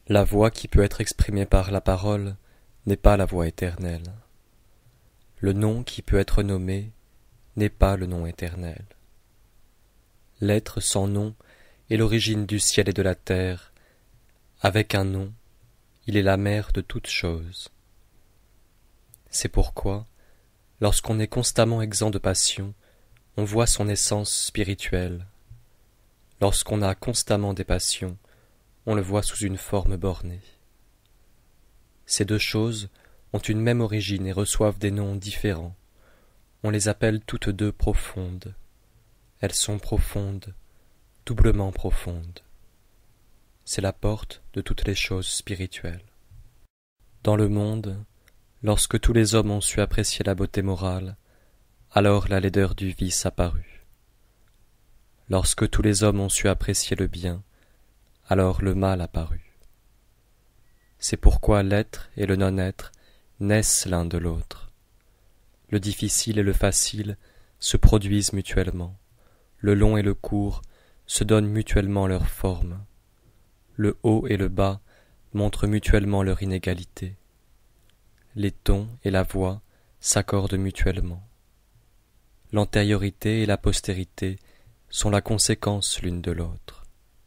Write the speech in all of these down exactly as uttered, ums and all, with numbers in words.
La voix qui peut être exprimée par la parole n'est pas la voix éternelle. Le nom qui peut être nommé n'est pas le nom éternel. L'être sans nom est l'origine du ciel et de la terre. Avec un nom, il est la mère de toutes choses. C'est pourquoi, lorsqu'on est constamment exempt de passion, on voit son essence spirituelle. Lorsqu'on a constamment des passions, on le voit sous une forme bornée. Ces deux choses ont une même origine et reçoivent des noms différents. On les appelle toutes deux profondes. Elles sont profondes, doublement profondes. C'est la porte de toutes les choses spirituelles. Dans le monde, lorsque tous les hommes ont su apprécier la beauté morale, alors la laideur du vice apparut. Lorsque tous les hommes ont su apprécier le bien, alors le mal apparut. C'est pourquoi l'être et le non-être naissent l'un de l'autre. Le difficile et le facile se produisent mutuellement. Le long et le court se donnent mutuellement leur forme. Le haut et le bas montrent mutuellement leur inégalité. Les tons et la voix s'accordent mutuellement. L'antériorité et la postérité sont la conséquence l'une de l'autre.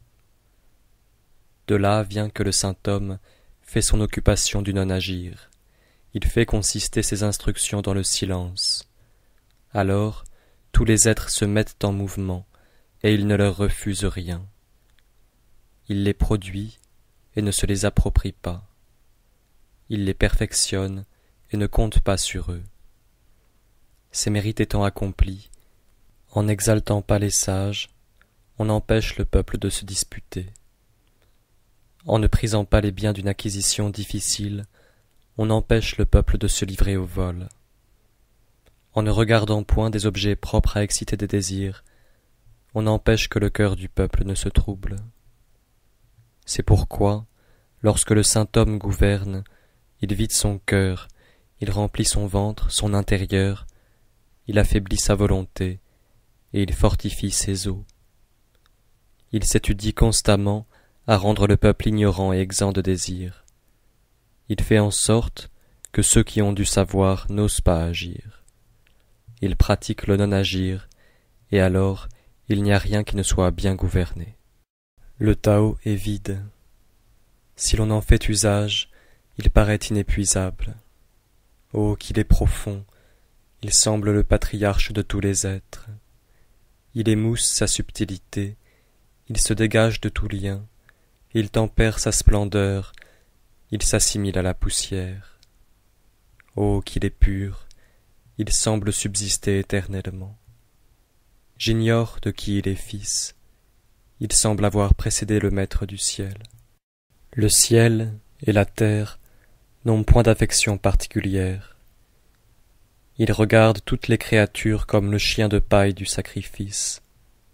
De là vient que le saint homme fait son occupation du non-agir. Il fait consister ses instructions dans le silence. Alors, tous les êtres se mettent en mouvement, et il ne leur refuse rien. Il les produit et ne se les approprie pas. Il les perfectionne et ne compte pas sur eux. Ces mérites étant accomplis, en n'exaltant pas les sages, on empêche le peuple de se disputer. En ne prisant pas les biens d'une acquisition difficile, on empêche le peuple de se livrer au vol. En ne regardant point des objets propres à exciter des désirs, on empêche que le cœur du peuple ne se trouble. C'est pourquoi, lorsque le saint homme gouverne, il vide son cœur, il remplit son ventre, son intérieur, il affaiblit sa volonté, et il fortifie ses os. Il s'étudie constamment à rendre le peuple ignorant et exempt de désir. Il fait en sorte que ceux qui ont du savoir n'osent pas agir. Il pratique le non-agir, et alors il n'y a rien qui ne soit bien gouverné. Le Tao est vide. Si l'on en fait usage, il paraît inépuisable. Oh, qu'il est profond! Il semble le patriarche de tous les êtres. Il émousse sa subtilité, il se dégage de tout lien, il tempère sa splendeur, il s'assimile à la poussière. Oh, qu'il est pur, il semble subsister éternellement. J'ignore de qui il est fils, il semble avoir précédé le maître du ciel. Le ciel et la terre n'ont point d'affection particulière. Il regarde toutes les créatures comme le chien de paille du sacrifice.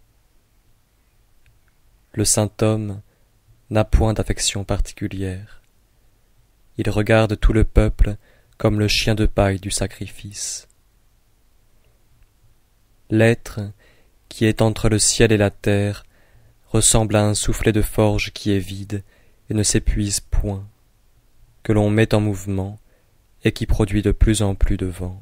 Le saint homme n'a point d'affection particulière. Il regarde tout le peuple comme le chien de paille du sacrifice. L'être qui est entre le ciel et la terre ressemble à un soufflet de forge qui est vide et ne s'épuise point, que l'on met en mouvement et qui produit de plus en plus de vent.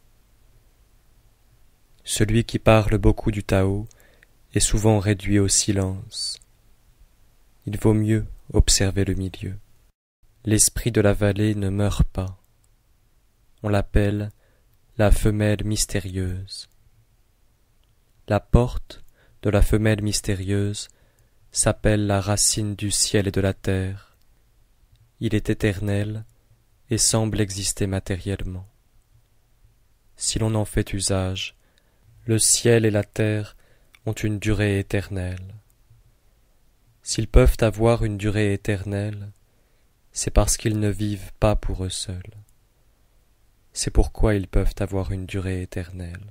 Celui qui parle beaucoup du Tao est souvent réduit au silence. Il vaut mieux observer le milieu. L'esprit de la vallée ne meurt pas. On l'appelle la femelle mystérieuse. La porte de la femelle mystérieuse s'appelle la racine du ciel et de la terre. Il est éternel et semble exister matériellement. Si l'on en fait usage, le ciel et la terre ont une durée éternelle. S'ils peuvent avoir une durée éternelle, c'est parce qu'ils ne vivent pas pour eux seuls. C'est pourquoi ils peuvent avoir une durée éternelle.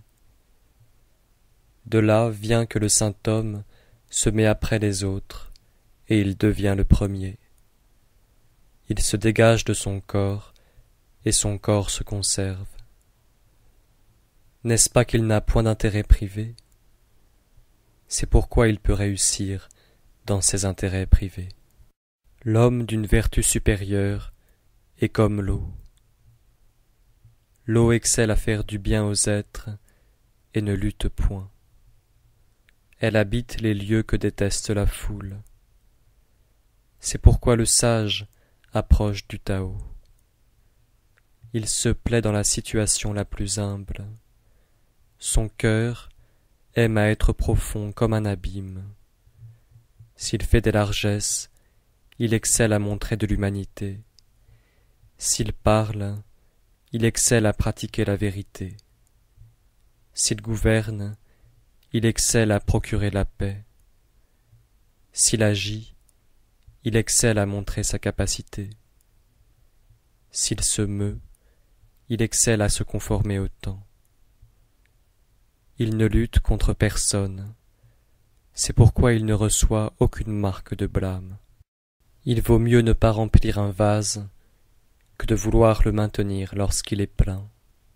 De là vient que le saint homme se met après les autres, et il devient le premier. Il se dégage de son corps, et son corps se conserve. N'est-ce pas qu'il n'a point d'intérêt privé? C'est pourquoi il peut réussir dans ses intérêts privés. L'homme d'une vertu supérieure est comme l'eau. L'eau excelle à faire du bien aux êtres et ne lutte point. Elle habite les lieux que déteste la foule. C'est pourquoi le sage approche du Tao. Il se plaît dans la situation la plus humble. Son cœur aime à être profond comme un abîme. S'il fait des largesses, il excelle à montrer de l'humanité. S'il parle, il excelle à pratiquer la vérité. S'il gouverne, il excelle à procurer la paix. S'il agit, il excelle à montrer sa capacité. S'il se meut, il excelle à se conformer au temps. Il ne lutte contre personne. C'est pourquoi il ne reçoit aucune marque de blâme. Il vaut mieux ne pas remplir un vase que de vouloir le maintenir lorsqu'il est plein.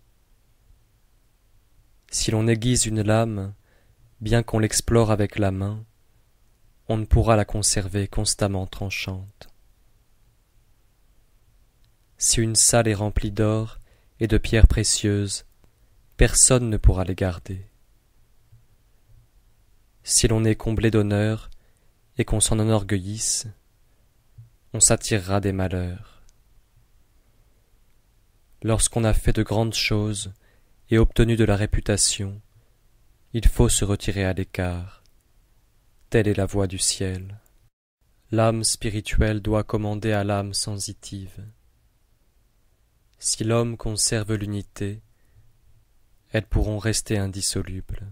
Si l'on aiguise une lame, bien qu'on l'explore avec la main, on ne pourra la conserver constamment tranchante. Si une salle est remplie d'or et de pierres précieuses, personne ne pourra les garder. Si l'on est comblé d'honneur et qu'on s'en enorgueillisse, on s'attirera des malheurs. Lorsqu'on a fait de grandes choses et obtenu de la réputation, il faut se retirer à l'écart. Telle est la voie du ciel. L'âme spirituelle doit commander à l'âme sensitive. Si l'homme conserve l'unité, elles pourront rester indissolubles.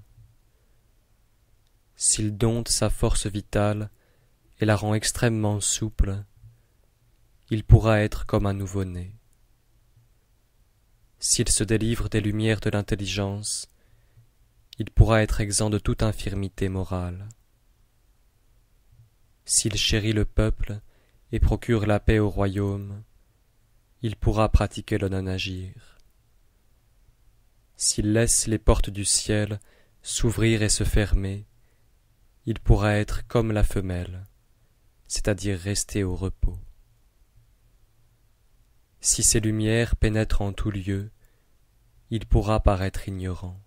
S'il dompte sa force vitale et la rend extrêmement souple, il pourra être comme un nouveau-né. S'il se délivre des lumières de l'intelligence, il pourra être exempt de toute infirmité morale. S'il chérit le peuple et procure la paix au royaume, il pourra pratiquer le non-agir. S'il laisse les portes du ciel s'ouvrir et se fermer, il pourra être comme la femelle, c'est-à-dire rester au repos. Si ces lumières pénètrent en tout lieu, il pourra paraître ignorant.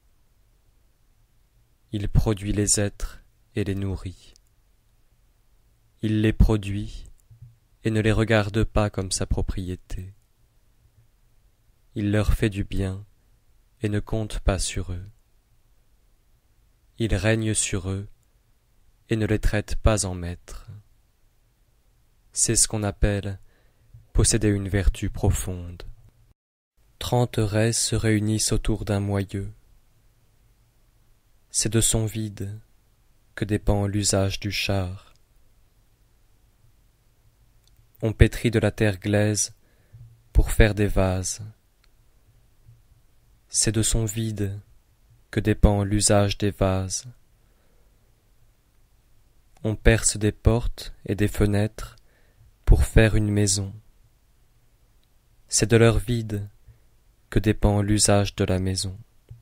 Il produit les êtres et les nourrit. Il les produit et ne les regarde pas comme sa propriété. Il leur fait du bien et ne compte pas sur eux. Il règne sur eux et ne les traite pas en maîtres. C'est ce qu'on appelle posséder une vertu profonde. Trente raies se réunissent autour d'un moyeu. C'est de son vide que dépend l'usage du char. On pétrit de la terre glaise pour faire des vases. C'est de son vide que dépend l'usage des vases. On perce des portes et des fenêtres pour faire une maison. C'est de leur vide que dépend l'usage de la maison.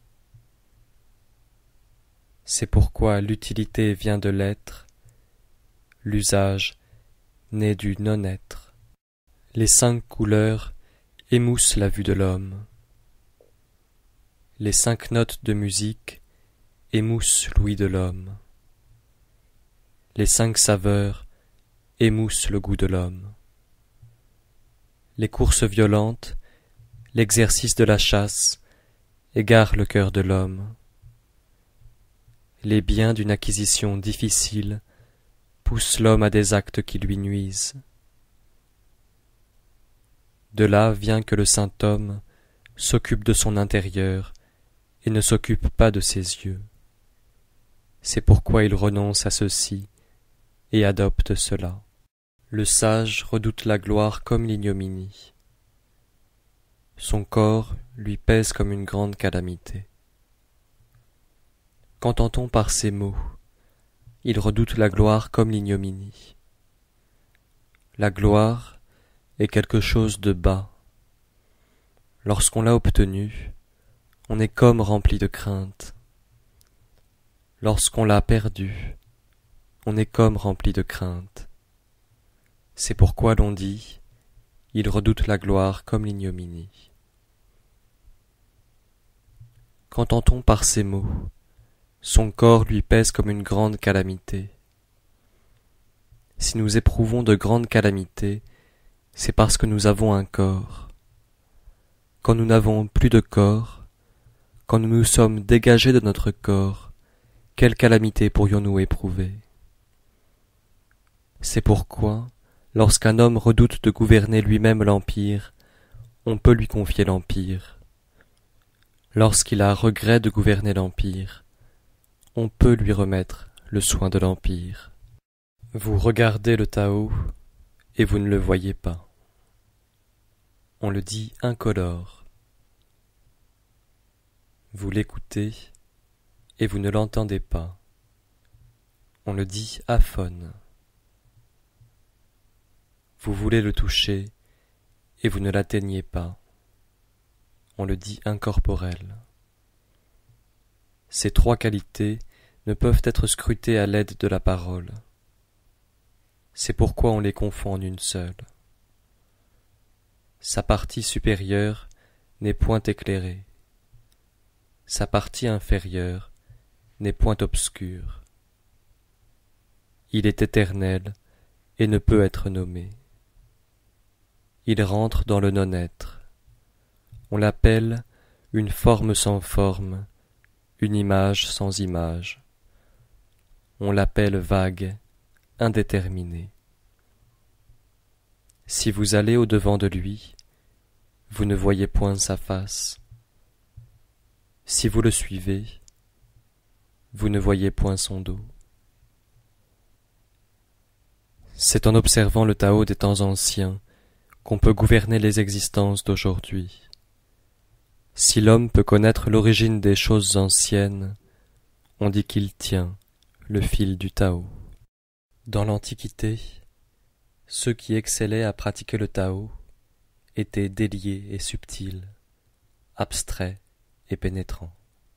C'est pourquoi l'utilité vient de l'être, l'usage naît du non-être. Les cinq couleurs émoussent la vue de l'homme. Les cinq notes de musique émoussent l'ouïe de l'homme. Les cinq saveurs émoussent le goût de l'homme. Les courses violentes, l'exercice de la chasse égarent le cœur de l'homme. Les biens d'une acquisition difficile poussent l'homme à des actes qui lui nuisent. De là vient que le saint homme s'occupe de son intérieur et ne s'occupe pas de ses yeux. C'est pourquoi il renonce à ceci et adopte cela. Le sage redoute la gloire comme l'ignominie. Son corps lui pèse comme une grande calamité. Qu'entend-on par ces mots? Il redoute la gloire comme l'ignominie. La gloire est quelque chose de bas. Lorsqu'on l'a obtenue, on est comme rempli de crainte. Lorsqu'on l'a perdue, on est comme rempli de crainte. C'est pourquoi l'on dit, il redoute la gloire comme l'ignominie. Qu'entend-on par ces mots? Son corps lui pèse comme une grande calamité. Si nous éprouvons de grandes calamités, c'est parce que nous avons un corps. Quand nous n'avons plus de corps, quand nous nous sommes dégagés de notre corps, quelle calamité pourrions-nous éprouver? C'est pourquoi, lorsqu'un homme redoute de gouverner lui-même l'empire, on peut lui confier l'empire. Lorsqu'il a regret de gouverner l'empire, on peut lui remettre le soin de l'empire. Vous regardez le Tao et vous ne le voyez pas. On le dit incolore. Vous l'écoutez et vous ne l'entendez pas. On le dit aphone. Vous voulez le toucher et vous ne l'atteignez pas. On le dit incorporel. Ces trois qualités ne peuvent être scrutées à l'aide de la parole. C'est pourquoi on les confond en une seule. Sa partie supérieure n'est point éclairée. Sa partie inférieure n'est point obscure. Il est éternel et ne peut être nommé. Il rentre dans le non-être. On l'appelle une forme sans forme, une image sans image. On l'appelle vague, indéterminé. Si vous allez au-devant de lui, vous ne voyez point sa face. Si vous le suivez, vous ne voyez point son dos. C'est en observant le Tao des temps anciens qu'on peut gouverner les existences d'aujourd'hui. Si l'homme peut connaître l'origine des choses anciennes, on dit qu'il tient le fil du Tao. Dans l'Antiquité, ceux qui excellaient à pratiquer le Tao étaient déliés et subtils, abstraits et pénétrants.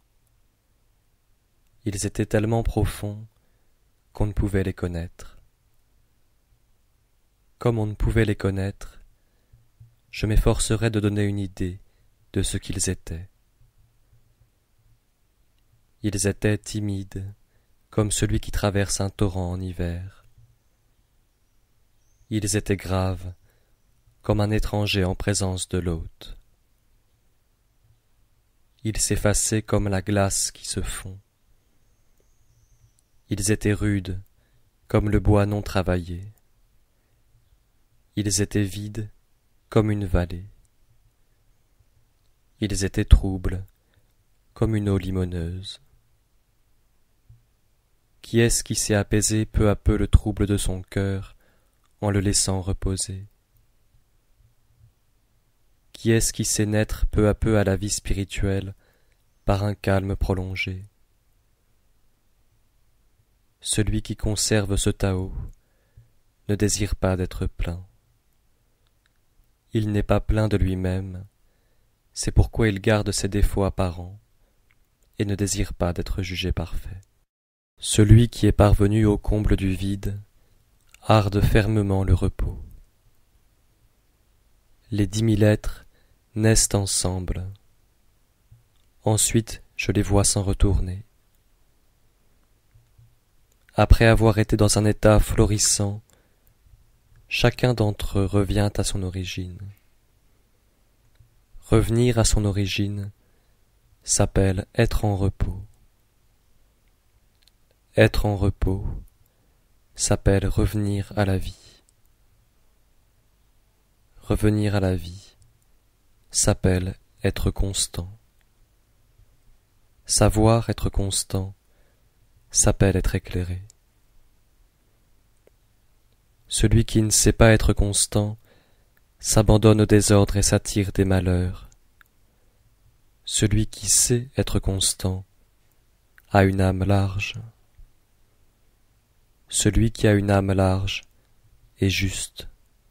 Ils étaient tellement profonds qu'on ne pouvait les connaître. Comme on ne pouvait les connaître, je m'efforcerai de donner une idée de ce qu'ils étaient. Ils étaient timides, comme celui qui traverse un torrent en hiver. Ils étaient graves, comme un étranger en présence de l'hôte. Ils s'effaçaient comme la glace qui se fond. Ils étaient rudes, comme le bois non travaillé. Ils étaient vides, comme une vallée. Ils étaient troubles, comme une eau limoneuse. Qui est-ce qui sait apaiser peu à peu le trouble de son cœur en le laissant reposer? Qui est-ce qui sait naître peu à peu à la vie spirituelle par un calme prolongé? Celui qui conserve ce Tao ne désire pas d'être plein. Il n'est pas plein de lui-même, c'est pourquoi il garde ses défauts apparents et ne désire pas d'être jugé parfait. Celui qui est parvenu au comble du vide harde fermement le repos. Les dix mille êtres naissent ensemble. Ensuite, je les vois s'en retourner. Après avoir été dans un état florissant, chacun d'entre eux revient à son origine. Revenir à son origine s'appelle être en repos. Être en repos s'appelle revenir à la vie. Revenir à la vie s'appelle être constant. Savoir être constant s'appelle être éclairé. Celui qui ne sait pas être constant s'abandonne au désordre et s'attire des malheurs. Celui qui sait être constant a une âme large. Celui qui a une âme large est juste.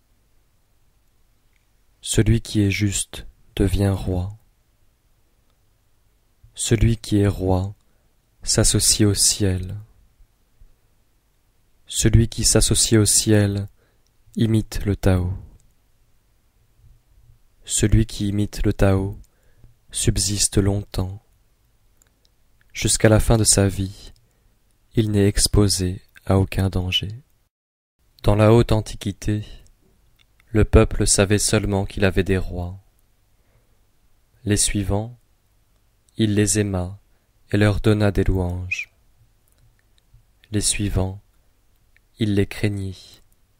Celui qui est juste devient roi. Celui qui est roi s'associe au ciel. Celui qui s'associe au ciel Imite le Tao. Celui qui imite le Tao subsiste longtemps. Jusqu'à la fin de sa vie, il n'est exposé à aucun danger. Dans la haute antiquité, le peuple savait seulement qu'il avait des rois. Les suivants, il les aima et leur donna des louanges. Les suivants, il les craignit.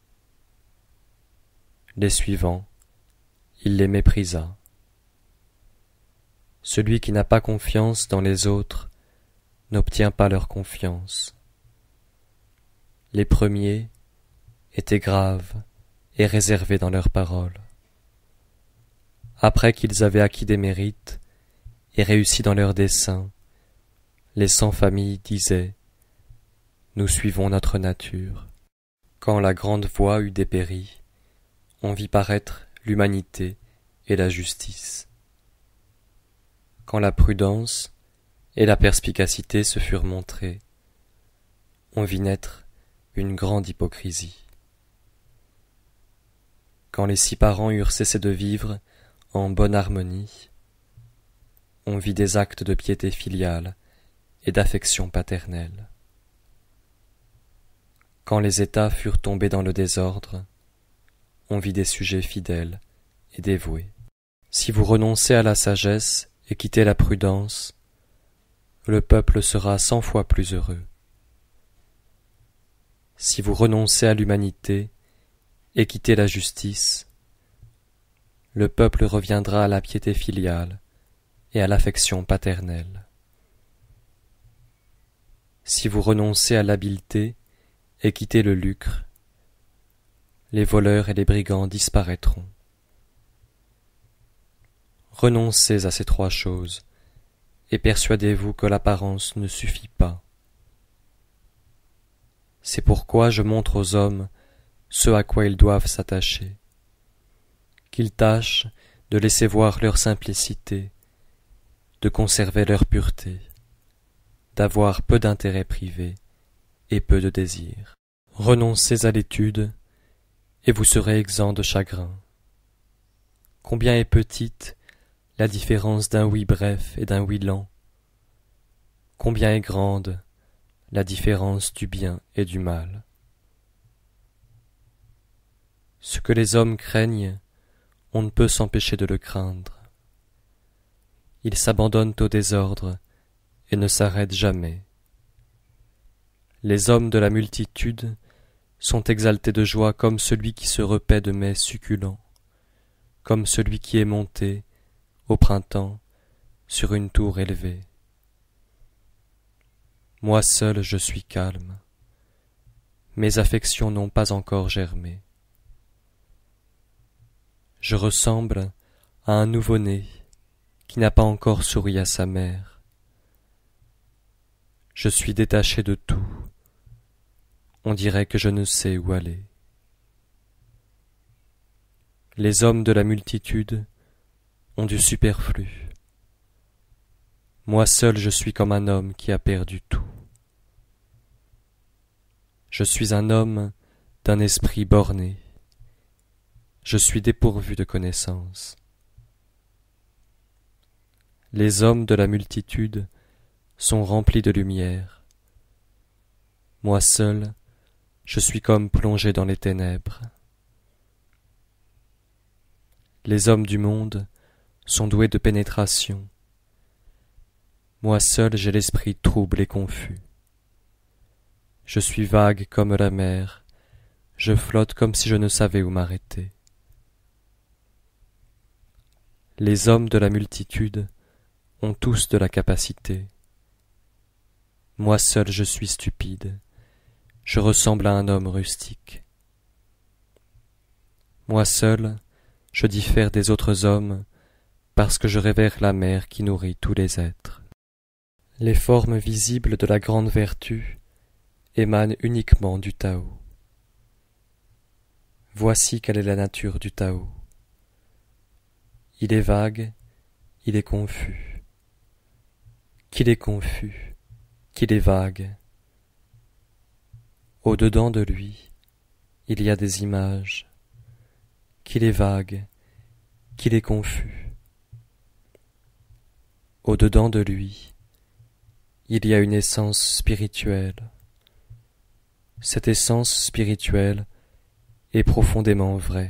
Les suivants, il les méprisa. Celui qui n'a pas confiance dans les autres n'obtient pas leur confiance. Les premiers étaient graves et réservés dans leurs paroles. Après qu'ils avaient acquis des mérites et réussi dans leurs desseins, les sans-famille disaient « Nous suivons notre nature ». Quand la grande voie eut dépéri, on vit paraître l'humanité et la justice. Quand la prudence et la perspicacité se furent montrées, on vit naître une grande hypocrisie. Quand les six parents eurent cessé de vivre en bonne harmonie, on vit des actes de piété filiale et d'affection paternelle. Quand les États furent tombés dans le désordre, on vit des sujets fidèles et dévoués. Si vous renoncez à la sagesse et quittez la prudence, le peuple sera cent fois plus heureux. Si vous renoncez à l'humanité et quittez la justice, le peuple reviendra à la piété filiale et à l'affection paternelle. Si vous renoncez à l'habileté et quittez le lucre, les voleurs et les brigands disparaîtront. Renoncez à ces trois choses et persuadez-vous que l'apparence ne suffit pas. C'est pourquoi je montre aux hommes ce à quoi ils doivent s'attacher, qu'ils tâchent de laisser voir leur simplicité, de conserver leur pureté, d'avoir peu d'intérêts privés et peu de désirs. Renoncez à l'étude et vous serez exempt de chagrin. Combien est petite la différence d'un oui bref et d'un oui lent. Combien est grande la différence du bien et du mal. Ce que les hommes craignent, on ne peut s'empêcher de le craindre. Ils s'abandonnent au désordre et ne s'arrêtent jamais. Les hommes de la multitude sont exaltés de joie comme celui qui se repaît de mets succulents, comme celui qui est monté, au printemps, sur une tour élevée. Moi seul je suis calme, mes affections n'ont pas encore germé. Je ressemble à un nouveau-né qui n'a pas encore souri à sa mère. Je suis détaché de tout, on dirait que je ne sais où aller. Les hommes de la multitude ont du superflu. Moi seul je suis comme un homme qui a perdu tout. Je suis un homme d'un esprit borné. Je suis dépourvu de connaissance. Les hommes de la multitude sont remplis de lumière. Moi seul, je suis comme plongé dans les ténèbres. Les hommes du monde sont doués de pénétration. Moi seul j'ai l'esprit trouble et confus. Je suis vague comme la mer, je flotte comme si je ne savais où m'arrêter. Les hommes de la multitude ont tous de la capacité. Moi seul je suis stupide, je ressemble à un homme rustique. Moi seul, je diffère des autres hommes parce que je révère la mère qui nourrit tous les êtres. Les formes visibles de la grande vertu émanent uniquement du Tao. Voici quelle est la nature du Tao. Il est vague, il est confus. Qu'il est confus, qu'il est vague. Au-dedans de lui, il y a des images, qu'il est vague, qu'il est confus. Au-dedans de lui, il y a une essence spirituelle. Cette essence spirituelle est profondément vraie.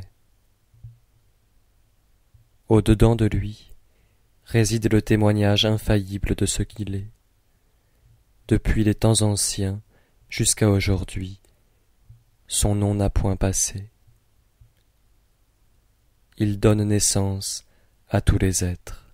Au-dedans de lui réside le témoignage infaillible de ce qu'il est. Depuis les temps anciens jusqu'à aujourd'hui, son nom n'a point passé. Il donne naissance à tous les êtres.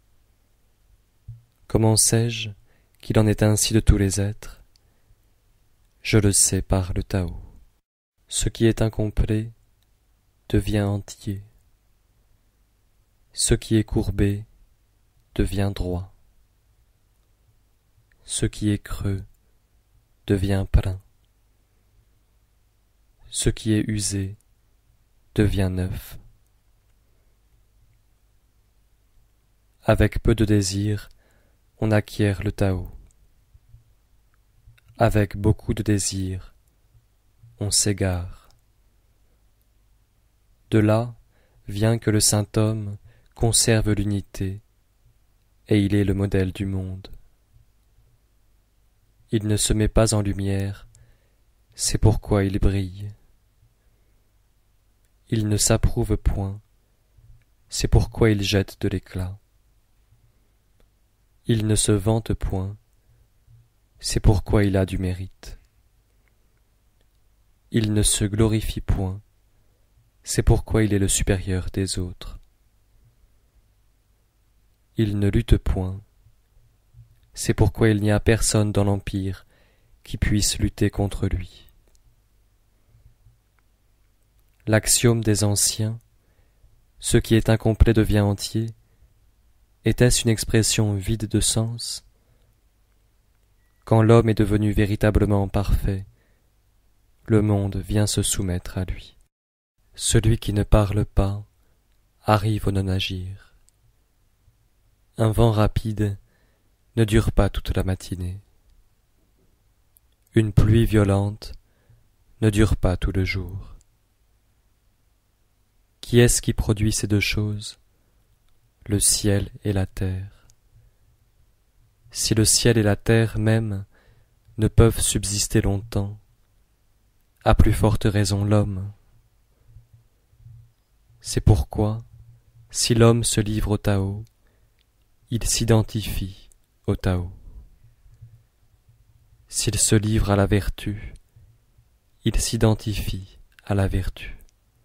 Comment sais-je qu'il en est ainsi de tous les êtres? Je le sais par le Tao. Ce qui est incomplet devient entier. Ce qui est courbé devient droit. Ce qui est creux devient plein. Ce qui est usé devient neuf. Avec peu de désir, on acquiert le Tao. Avec beaucoup de désir, on s'égare. De là vient que le saint homme conserve l'unité, et il est le modèle du monde. Il ne se met pas en lumière, c'est pourquoi il brille. Il ne s'approuve point, c'est pourquoi il jette de l'éclat. Il ne se vante point, c'est pourquoi il a du mérite. Il ne se glorifie point, c'est pourquoi il est le supérieur des autres. Il ne lutte point, c'est pourquoi il n'y a personne dans l'Empire qui puisse lutter contre lui. L'axiome des anciens, ce qui est incomplet devient entier, était-ce une expression vide de sens? Quand l'homme est devenu véritablement parfait, le monde vient se soumettre à lui. Celui qui ne parle pas arrive au non-agir. Un vent rapide ne dure pas toute la matinée. Une pluie violente ne dure pas tout le jour. Qui est-ce qui produit ces deux choses? Le ciel et la terre. Si le ciel et la terre même ne peuvent subsister longtemps, à plus forte raison l'homme. C'est pourquoi, si l'homme se livre au Tao, il s'identifie au Tao. S'il se livre à la vertu, il s'identifie à la vertu.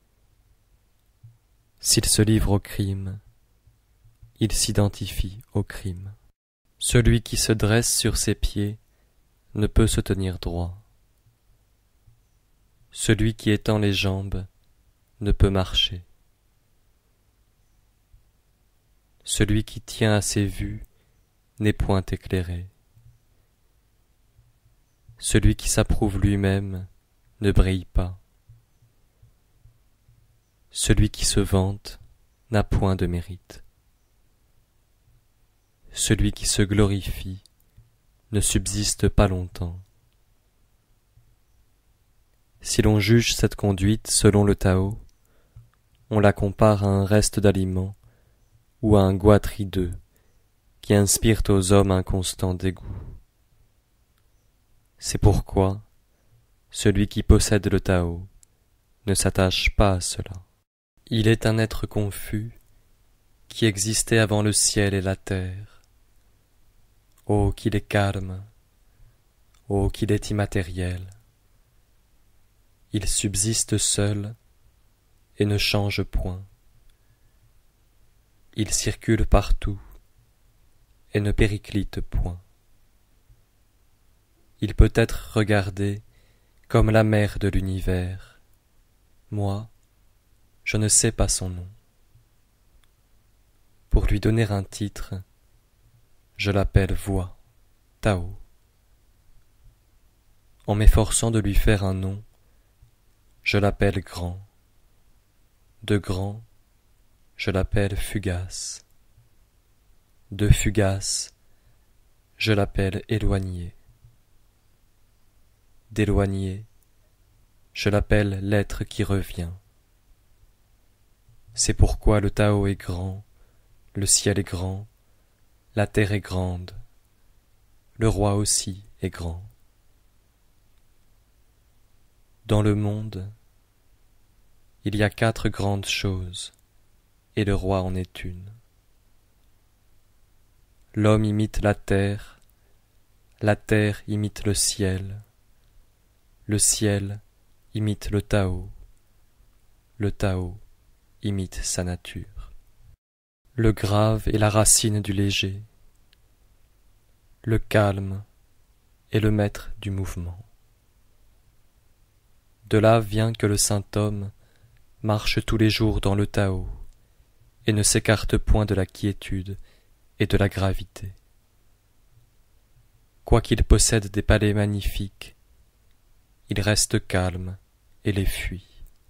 S'il se livre au crime, il s'identifie au crime. Celui qui se dresse sur ses pieds ne peut se tenir droit. Celui qui étend les jambes ne peut marcher. Celui qui tient à ses vues n'est point éclairé. Celui qui s'approuve lui-même ne brille pas. Celui qui se vante n'a point de mérite. Celui qui se glorifie ne subsiste pas longtemps. Si l'on juge cette conduite selon le Tao, on la compare à un reste d'aliment ou à un goitre hideux qui inspire aux hommes un constant dégoût. C'est pourquoi celui qui possède le Tao ne s'attache pas à cela. Il est un être confus qui existait avant le ciel et la terre. Oh, qu'il est calme! Oh, qu'il est immatériel! Il subsiste seul et ne change point. Il circule partout et ne périclite point. Il peut être regardé comme la mère de l'univers. Moi, je ne sais pas son nom. Pour lui donner un titre, je l'appelle Voix, Tao. En m'efforçant de lui faire un nom, je l'appelle Grand. De Grand, je l'appelle Fugace. De Fugace, je l'appelle Éloigné. D'éloigné, je l'appelle l'être qui revient. C'est pourquoi le Tao est grand, le ciel est grand, la terre est grande, le roi aussi est grand. Dans le monde, il y a quatre grandes choses, et le roi en est une. L'homme imite la terre, la terre imite le ciel, le ciel imite le Tao, le Tao imite sa nature. Le grave est la racine du léger, le calme est le maître du mouvement. De là vient que le saint homme marche tous les jours dans le Tao et ne s'écarte point de la quiétude et de la gravité. Quoiqu'il possède des palais magnifiques, il reste calme et les fuit.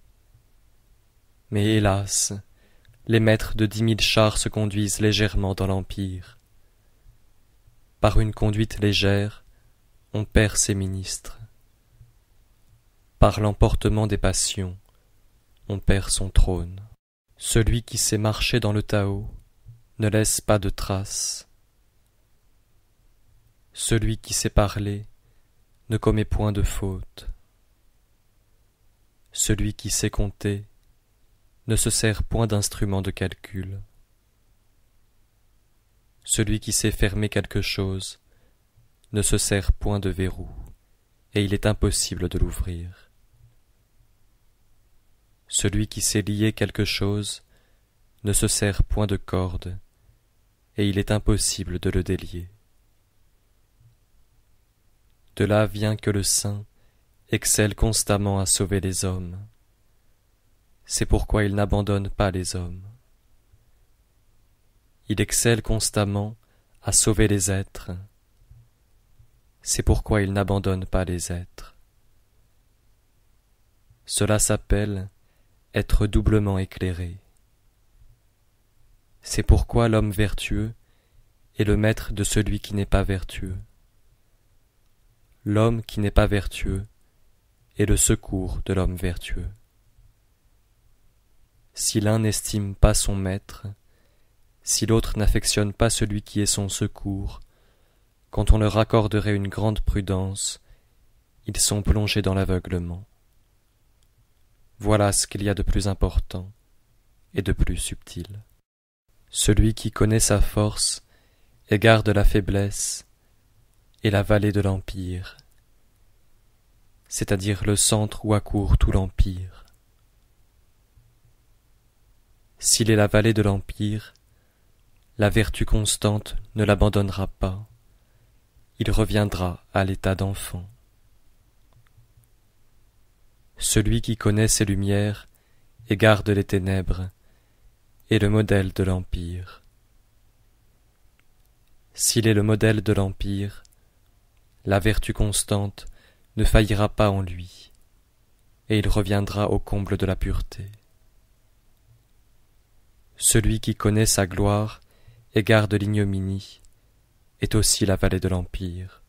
Mais hélas, les maîtres de dix mille chars se conduisent légèrement dans l'empire. Par une conduite légère, on perd ses ministres. Par l'emportement des passions, on perd son trône. Celui qui sait marcher dans le Tao ne laisse pas de traces. Celui qui sait parler ne commet point de faute. Celui qui sait compter ne se sert point d'instrument de calcul. Celui qui sait fermer quelque chose ne se sert point de verrou, et il est impossible de l'ouvrir. Celui qui sait lier quelque chose ne se sert point de corde, et il est impossible de le délier. De là vient que le saint excelle constamment à sauver les hommes. C'est pourquoi il n'abandonne pas les hommes. Il excelle constamment à sauver les êtres. C'est pourquoi il n'abandonne pas les êtres. Cela s'appelle être doublement éclairé. C'est pourquoi l'homme vertueux est le maître de celui qui n'est pas vertueux. L'homme qui n'est pas vertueux est le secours de l'homme vertueux. Si l'un n'estime pas son maître, si l'autre n'affectionne pas celui qui est son secours, quand on leur accorderait une grande prudence, ils sont plongés dans l'aveuglement. Voilà ce qu'il y a de plus important et de plus subtil. Celui qui connaît sa force égarde la faiblesse et la vallée de l'empire, c'est-à-dire le centre où accourt tout l'empire. S'il est la vallée de l'empire, la vertu constante ne l'abandonnera pas, il reviendra à l'état d'enfant. Celui qui connaît ses lumières et garde les ténèbres est le modèle de l'empire. S'il est le modèle de l'empire, la vertu constante ne faillira pas en lui, et il reviendra au comble de la pureté. Celui qui connaît sa gloire et garde l'ignominie est aussi la vallée de l'empire.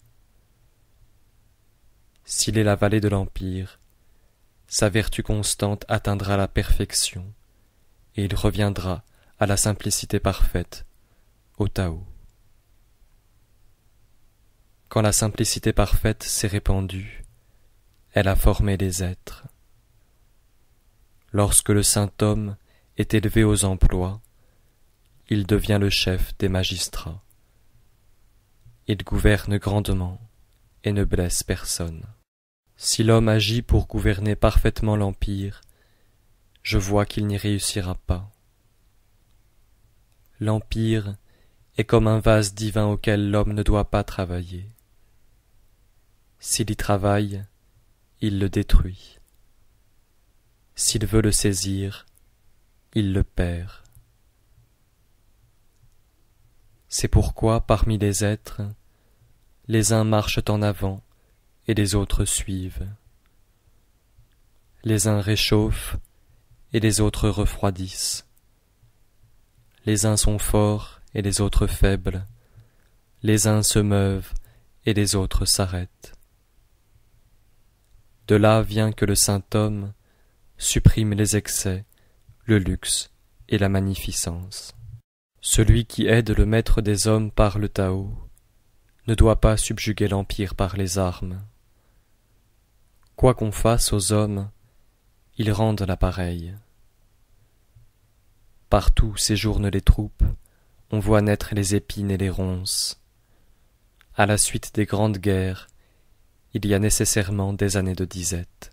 S'il est la vallée de l'empire, sa vertu constante atteindra la perfection, et il reviendra à la simplicité parfaite, au Tao. Quand la simplicité parfaite s'est répandue, elle a formé les êtres. Lorsque le saint homme est élevé aux emplois, il devient le chef des magistrats. Il gouverne grandement et ne blesse personne. Si l'homme agit pour gouverner parfaitement l'empire, je vois qu'il n'y réussira pas. L'empire est comme un vase divin auquel l'homme ne doit pas travailler. S'il y travaille, il le détruit. S'il veut le saisir, il le perd. C'est pourquoi, parmi les êtres, les uns marchent en avant et les autres suivent. Les uns réchauffent et les autres refroidissent. Les uns sont forts et les autres faibles. Les uns se meuvent et les autres s'arrêtent. De là vient que le saint homme supprime les excès, le luxe et la magnificence. Celui qui aide le maître des hommes par le Tao ne doit pas subjuguer l'empire par les armes. Quoi qu'on fasse aux hommes, ils rendent l'appareil. Partout séjournent les troupes, on voit naître les épines et les ronces. À la suite des grandes guerres, il y a nécessairement des années de disette.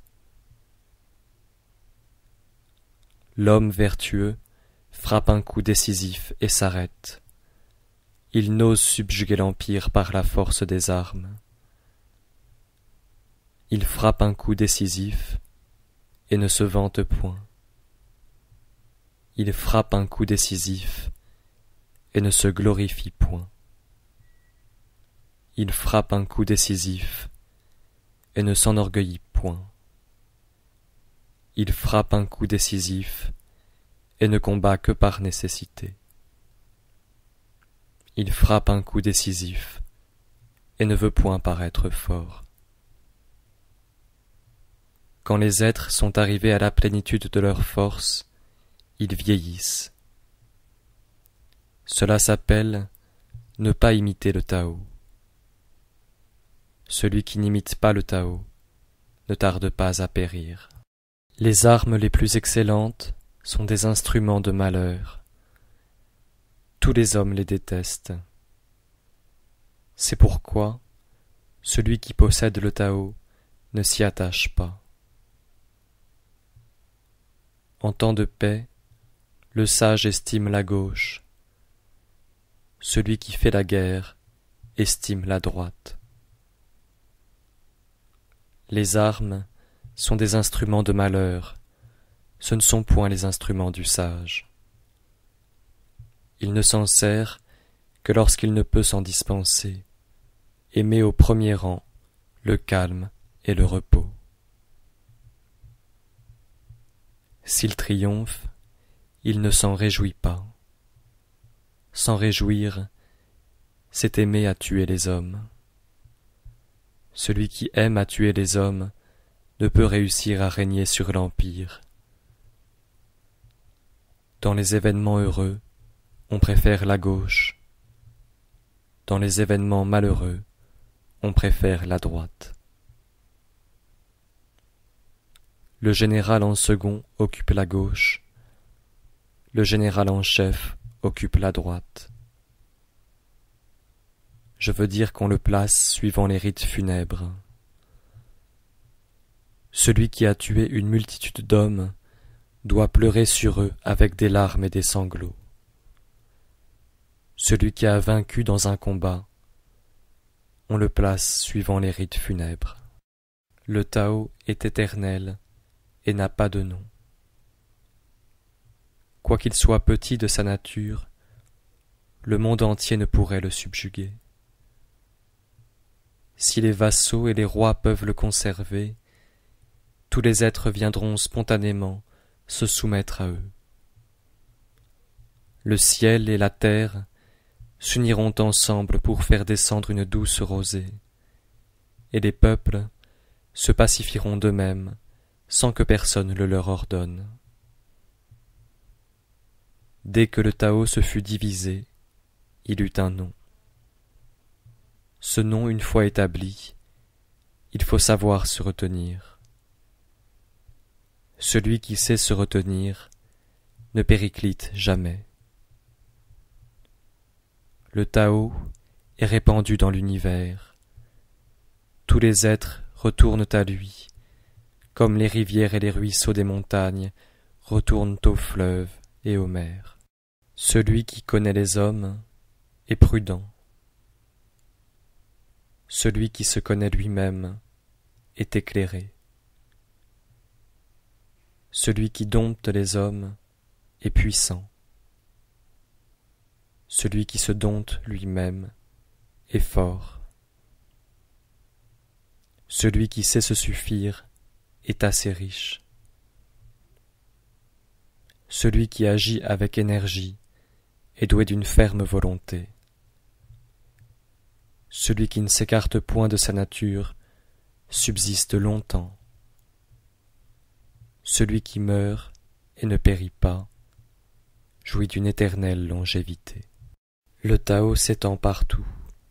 L'homme vertueux frappe un coup décisif et s'arrête. Il n'ose subjuguer l'empire par la force des armes. Il frappe un coup décisif et ne se vante point. Il frappe un coup décisif et ne se glorifie point. Il frappe un coup décisif et ne s'enorgueillit point. Il frappe un coup décisif et ne combat que par nécessité. Il frappe un coup décisif et ne veut point paraître fort. Quand les êtres sont arrivés à la plénitude de leur force, ils vieillissent. Cela s'appelle ne pas imiter le Tao. Celui qui n'imite pas le Tao ne tarde pas à périr. Les armes les plus excellentes sont des instruments de malheur. Tous les hommes les détestent. C'est pourquoi celui qui possède le Tao ne s'y attache pas. En temps de paix, le sage estime la gauche. Celui qui fait la guerre estime la droite. Les armes sont des instruments de malheur, ce ne sont point les instruments du sage. Il ne s'en sert que lorsqu'il ne peut s'en dispenser, et met au premier rang le calme et le repos. S'il triomphe, il ne s'en réjouit pas. S'en réjouir, c'est aimer à tuer les hommes. Celui qui aime à tuer les hommes ne peut réussir à régner sur l'empire. Dans les événements heureux, on préfère la gauche. Dans les événements malheureux, on préfère la droite. Le général en second occupe la gauche. Le général en chef occupe la droite. Je veux dire qu'on le place suivant les rites funèbres. Celui qui a tué une multitude d'hommes doit pleurer sur eux avec des larmes et des sanglots. Celui qui a vaincu dans un combat, on le place suivant les rites funèbres. Le Tao est éternel et n'a pas de nom. Quoiqu'il soit petit de sa nature, le monde entier ne pourrait le subjuguer. Si les vassaux et les rois peuvent le conserver, tous les êtres viendront spontanément se soumettre à eux. Le ciel et la terre s'uniront ensemble pour faire descendre une douce rosée, et les peuples se pacifieront d'eux-mêmes sans que personne le leur ordonne. Dès que le Tao se fut divisé, il eut un nom. Ce nom, une fois établi, il faut savoir se retenir. Celui qui sait se retenir ne périclite jamais. Le Tao est répandu dans l'univers. Tous les êtres retournent à lui, comme les rivières et les ruisseaux des montagnes retournent aux fleuves et aux mers. Celui qui connaît les hommes est prudent. Celui qui se connaît lui-même est éclairé. Celui qui dompte les hommes est puissant. Celui qui se dompte lui-même est fort. Celui qui sait se suffire est assez riche. Celui qui agit avec énergie est doué d'une ferme volonté. Celui qui ne s'écarte point de sa nature subsiste longtemps. celui qui meurt et ne périt pas, jouit d'une éternelle longévité. Le Tao s'étend partout.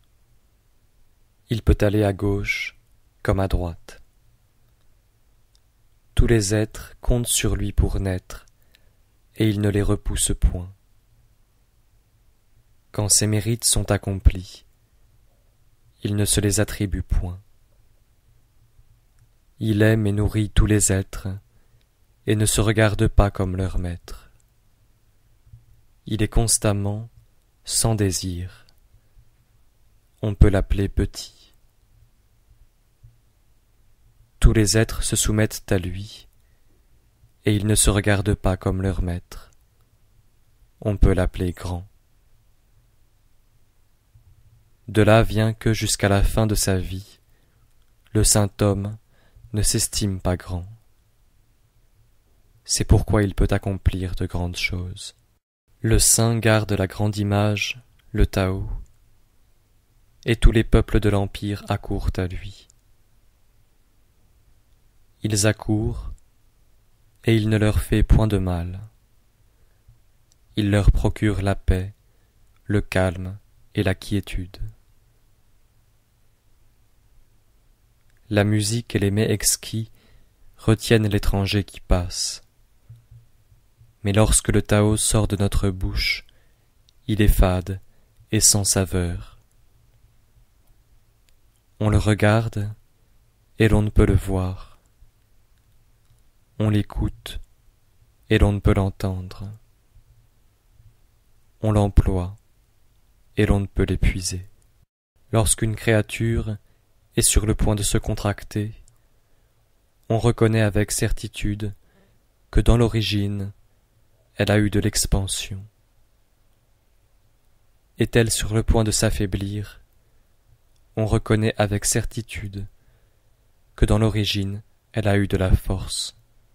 Il peut aller à gauche comme à droite. Tous les êtres comptent sur lui pour naître, et il ne les repousse point. Quand ses mérites sont accomplis, il ne se les attribue point. Il aime et nourrit tous les êtres, et ne se regarde pas comme leur maître. Il est constamment sans désir. On peut l'appeler petit. Tous les êtres se soumettent à lui, et il ne se regarde pas comme leur maître. On peut l'appeler grand. De là vient que jusqu'à la fin de sa vie, le saint homme ne s'estime pas grand. C'est pourquoi il peut accomplir de grandes choses. Le saint garde la grande image, le Tao, et tous les peuples de l'Empire accourent à lui. Ils accourent, et il ne leur fait point de mal. Il leur procure la paix, le calme et la quiétude. La musique et les mets exquis retiennent l'étranger qui passe. Mais lorsque le Tao sort de notre bouche, il est fade et sans saveur. On le regarde et l'on ne peut le voir. On l'écoute et l'on ne peut l'entendre. On l'emploie et l'on ne peut l'épuiser. Lorsqu'une créature est sur le point de se contracter, on reconnaît avec certitude que dans l'origine, elle a eu de l'expansion. Est-elle sur le point de s'affaiblir, on reconnaît avec certitude que dans l'origine, elle a eu de la force.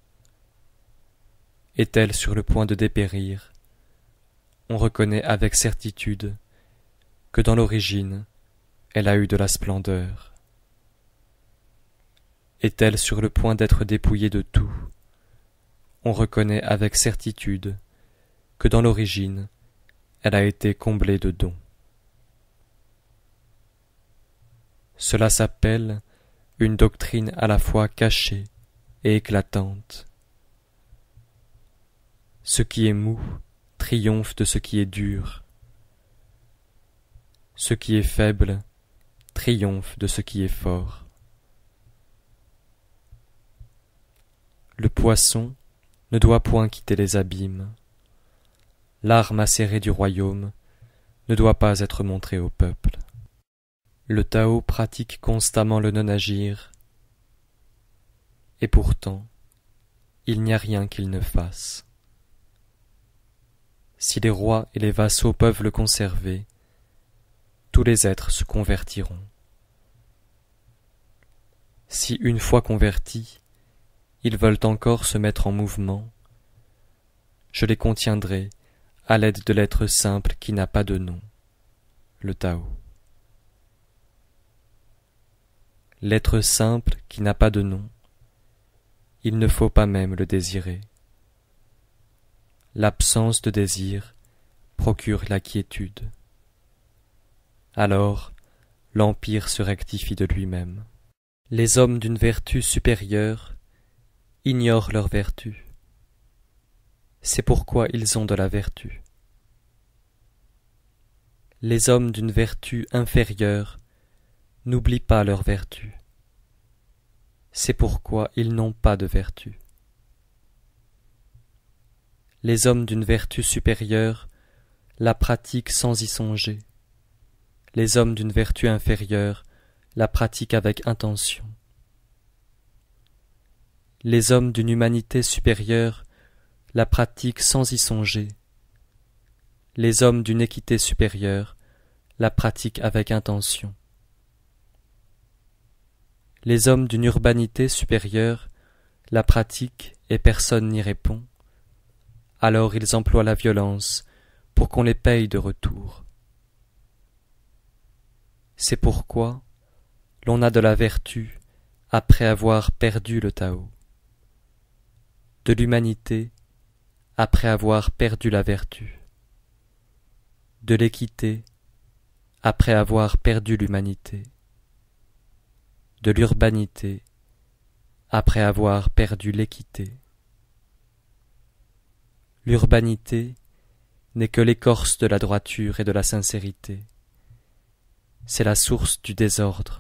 Est-elle sur le point de dépérir, on reconnaît avec certitude que dans l'origine, elle a eu de la splendeur. Est-elle sur le point d'être dépouillée de tout, on reconnaît avec certitude que dans l'origine, elle a été comblée de dons. Cela s'appelle une doctrine à la fois cachée et éclatante. Ce qui est mou triomphe de ce qui est dur. Ce qui est faible triomphe de ce qui est fort. Le poisson ne doit point quitter les abîmes. L'art macéré du royaume ne doit pas être montré au peuple. Le Tao pratique constamment le non-agir, et pourtant, il n'y a rien qu'il ne fasse. Si les rois et les vassaux peuvent le conserver, tous les êtres se convertiront. Si une fois convertis, ils veulent encore se mettre en mouvement, je les contiendrai à l'aide de l'être simple qui n'a pas de nom, le Tao. L'être simple qui n'a pas de nom, il ne faut pas même le désirer. L'absence de désir procure la quiétude. Alors, l'empire se rectifie de lui-même. Les hommes d'une vertu supérieure ignorent leur vertu. C'est pourquoi ils ont de la vertu. Les hommes d'une vertu inférieure n'oublient pas leur vertu. C'est pourquoi ils n'ont pas de vertu. Les hommes d'une vertu supérieure la pratiquent sans y songer. Les hommes d'une vertu inférieure la pratiquent avec intention. Les hommes d'une humanité supérieure la pratiquent sans y songer. Les hommes d'une équité supérieure la pratiquent avec intention. Les hommes d'une urbanité supérieure la pratiquent et personne n'y répond. Alors ils emploient la violence pour qu'on les paye de retour. C'est pourquoi l'on a de la vertu après avoir perdu le Tao. de l'humanité après avoir perdu la vertu, de l'équité après avoir perdu l'humanité, de l'urbanité après avoir perdu l'équité. L'urbanité n'est que l'écorce de la droiture et de la sincérité. C'est la source du désordre.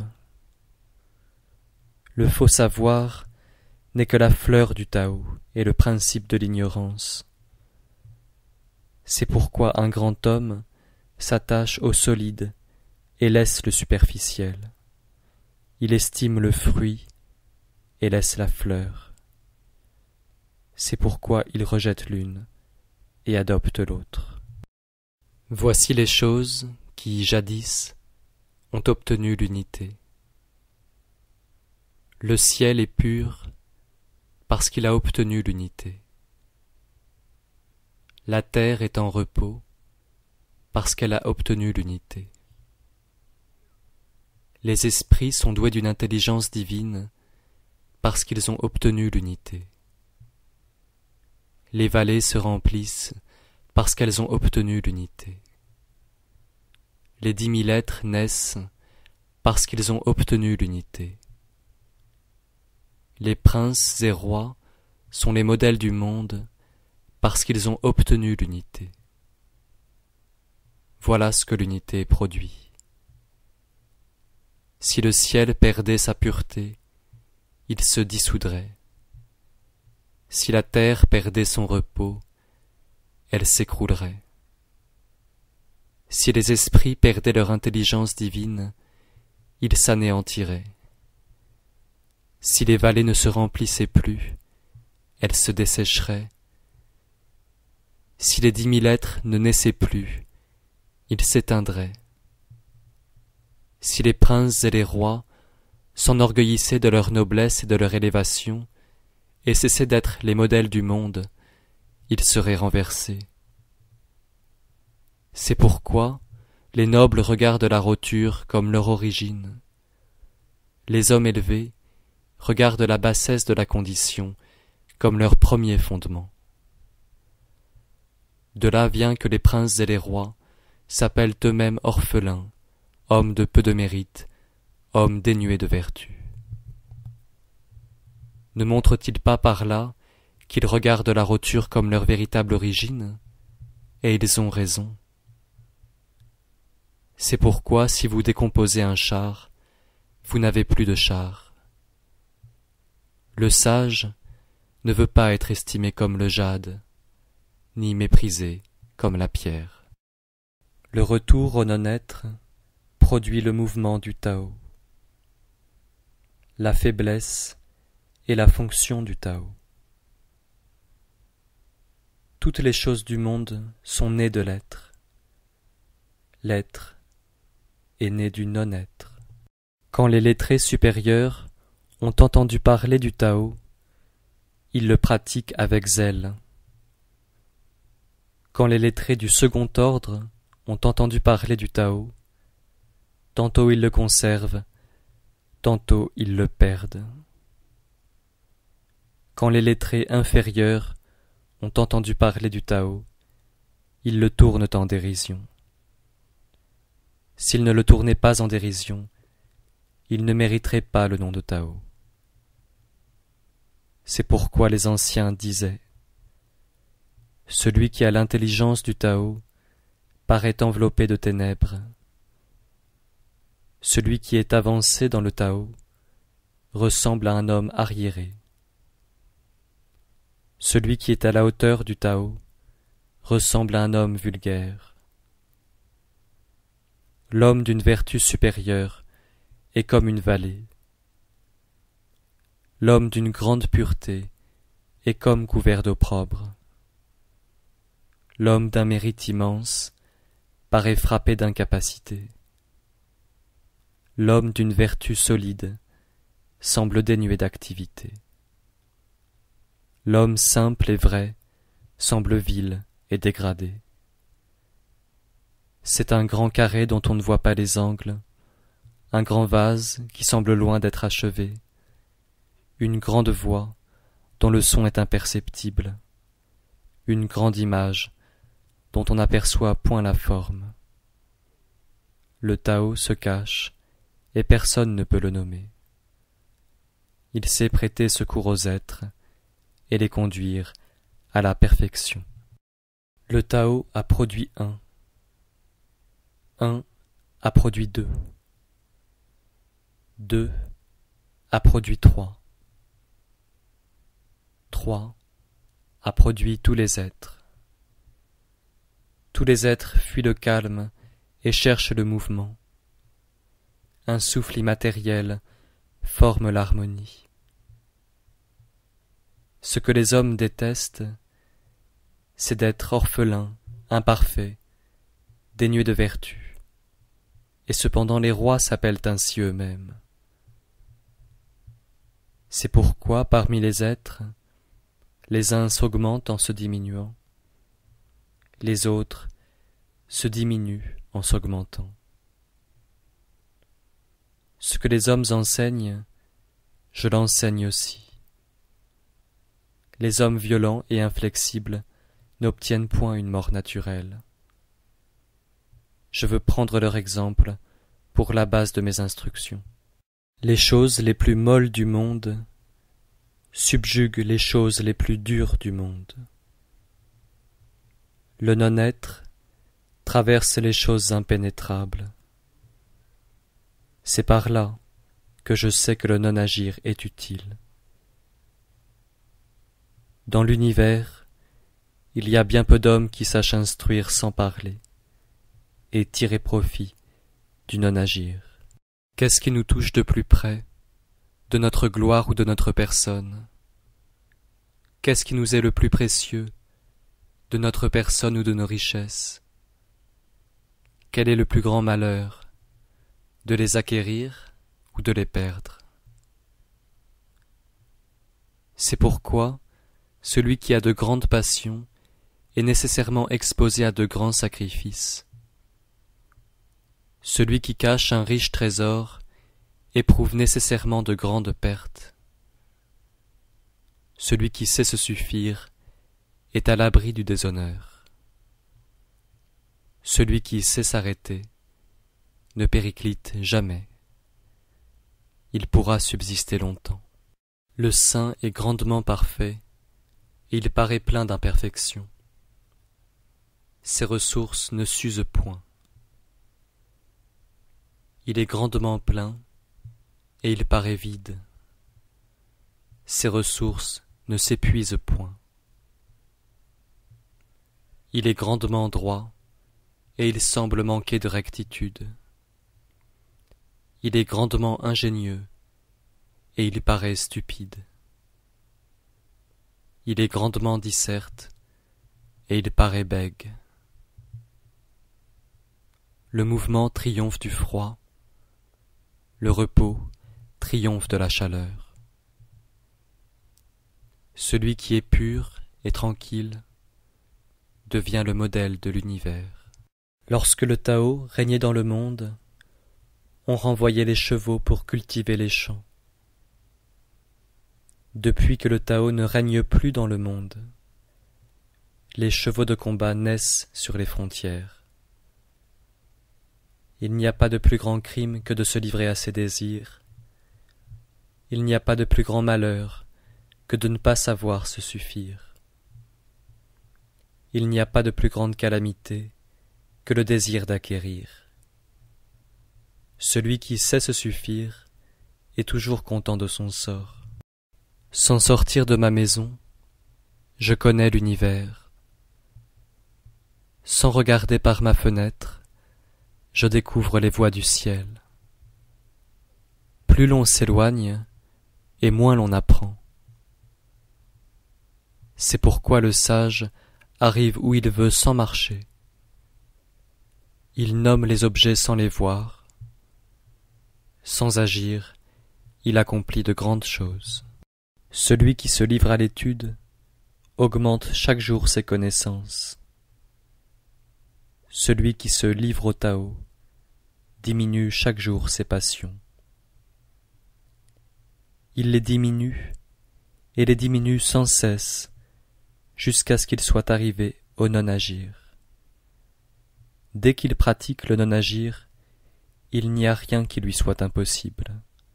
Le faux savoir n'est que la fleur du Tao et le principe de l'ignorance. C'est pourquoi un grand homme s'attache au solide et laisse le superficiel. Il estime le fruit et laisse la fleur. C'est pourquoi il rejette l'une et adopte l'autre. Voici les choses qui, jadis, ont obtenu l'unité. Le ciel est pur parce qu'il a obtenu l'unité. La terre est en repos parce qu'elle a obtenu l'unité. Les esprits sont doués d'une intelligence divine parce qu'ils ont obtenu l'unité. Les vallées se remplissent parce qu'elles ont obtenu l'unité. Les dix mille êtres naissent parce qu'ils ont obtenu l'unité. Les princes et rois sont les modèles du monde parce qu'ils ont obtenu l'unité. Voilà ce que l'unité produit. Si le ciel perdait sa pureté, il se dissoudrait. Si la terre perdait son repos, elle s'écroulerait. Si les esprits perdaient leur intelligence divine, ils s'anéantiraient. Si les vallées ne se remplissaient plus, elles se dessécheraient. Si les dix mille êtres ne naissaient plus, ils s'éteindraient. Si les princes et les rois s'enorgueillissaient de leur noblesse et de leur élévation, et cessaient d'être les modèles du monde, ils seraient renversés. C'est pourquoi les nobles regardent la roture comme leur origine. Les hommes élevés regardent la bassesse de la condition comme leur premier fondement. De là vient que les princes et les rois s'appellent eux-mêmes orphelins, hommes de peu de mérite, hommes dénués de vertu. Ne montrent-ils pas par là qu'ils regardent la roture comme leur véritable origine? Et ils ont raison. C'est pourquoi si vous décomposez un char, vous n'avez plus de char. Le sage ne veut pas être estimé comme le jade, ni méprisé comme la pierre. Le retour au non-être produit le mouvement du Tao. La faiblesse est la fonction du Tao. Toutes les choses du monde sont nées de l'être. L'être est né du non-être. Quand les lettrés supérieurs ont entendu parler du Tao, ils le pratiquent avec zèle. Quand les lettrés du second ordre ont entendu parler du Tao, tantôt ils le conservent, tantôt ils le perdent. Quand les lettrés inférieurs ont entendu parler du Tao, ils le tournent en dérision. S'ils ne le tournaient pas en dérision, ils ne mériteraient pas le nom de Tao. C'est pourquoi les anciens disaient « Celui qui a l'intelligence du Tao paraît enveloppé de ténèbres. Celui qui est avancé dans le Tao ressemble à un homme arriéré. Celui qui est à la hauteur du Tao ressemble à un homme vulgaire. L'homme d'une vertu supérieure est comme une vallée. L'homme d'une grande pureté est comme couvert d'opprobre. L'homme d'un mérite immense paraît frappé d'incapacité. L'homme d'une vertu solide semble dénué d'activité. L'homme simple et vrai semble vil et dégradé. C'est un grand carré dont on ne voit pas les angles, un grand vase qui semble loin d'être achevé, une grande voie dont le son est imperceptible, une grande image dont on n'aperçoit point la forme. Le Tao se cache et personne ne peut le nommer. Il sait prêter secours aux êtres et les conduire à la perfection. Le Tao a produit un. Un a produit deux. Deux a produit trois. Trois a produit tous les êtres. Tous les êtres fuient le calme et cherchent le mouvement. Un souffle immatériel forme l'harmonie. Ce que les hommes détestent, c'est d'être orphelins, imparfaits, dénués de vertu. Et cependant les rois s'appellent ainsi eux-mêmes. C'est pourquoi, parmi les êtres, les uns s'augmentent en se diminuant, les autres se diminuent en s'augmentant. Ce que les hommes enseignent, je l'enseigne aussi. Les hommes violents et inflexibles n'obtiennent point une mort naturelle. Je veux prendre leur exemple pour la base de mes instructions. Les choses les plus molles du monde subjuguent les choses les plus dures du monde. Le non-être traverse les choses impénétrables. C'est par là que je sais que le non-agir est utile. Dans l'univers, il y a bien peu d'hommes qui sachent instruire sans parler et tirer profit du non-agir. Qu'est-ce qui nous touche de plus près, de notre gloire ou de notre personne? Qu'est-ce qui nous est le plus précieux, de notre personne ou de nos richesses? Quel est le plus grand malheur, de les acquérir ou de les perdre? C'est pourquoi celui qui a de grandes passions est nécessairement exposé à de grands sacrifices. Celui qui cache un riche trésor éprouve nécessairement de grandes pertes. Celui qui sait se suffire est à l'abri du déshonneur. Celui qui sait s'arrêter ne périclite jamais. Il pourra subsister longtemps. Le saint est grandement parfait, et il paraît plein d'imperfections. Ses ressources ne s'usent point. Il est grandement plein, et il paraît vide. Ses ressources ne s'épuisent point. Il est grandement droit, et il semble manquer de rectitude. Il est grandement ingénieux, et il paraît stupide. Il est grandement disserte, et il paraît bègue. Le mouvement triomphe du froid, le repos triomphe de la chaleur. Celui qui est pur et tranquille devient le modèle de l'univers. Lorsque le Tao régnait dans le monde, on renvoyait les chevaux pour cultiver les champs. Depuis que le Tao ne règne plus dans le monde, les chevaux de combat naissent sur les frontières. Il n'y a pas de plus grand crime que de se livrer à ses désirs. Il n'y a pas de plus grand malheur que de ne pas savoir se suffire. Il n'y a pas de plus grande calamité que le désir d'acquérir. Celui qui sait se suffire est toujours content de son sort. Sans sortir de ma maison, je connais l'univers. Sans regarder par ma fenêtre, je découvre les voies du ciel. Plus l'on s'éloigne, et moins l'on apprend. C'est pourquoi le sage arrive où il veut sans marcher. Il nomme les objets sans les voir. Sans agir, il accomplit de grandes choses. Celui qui se livre à l'étude augmente chaque jour ses connaissances. Celui qui se livre au Tao diminue chaque jour ses passions. Il les diminue et les diminue sans cesse jusqu'à ce qu'il soit arrivé au non-agir. Dès qu'il pratique le non-agir, il n'y a rien qui lui soit impossible.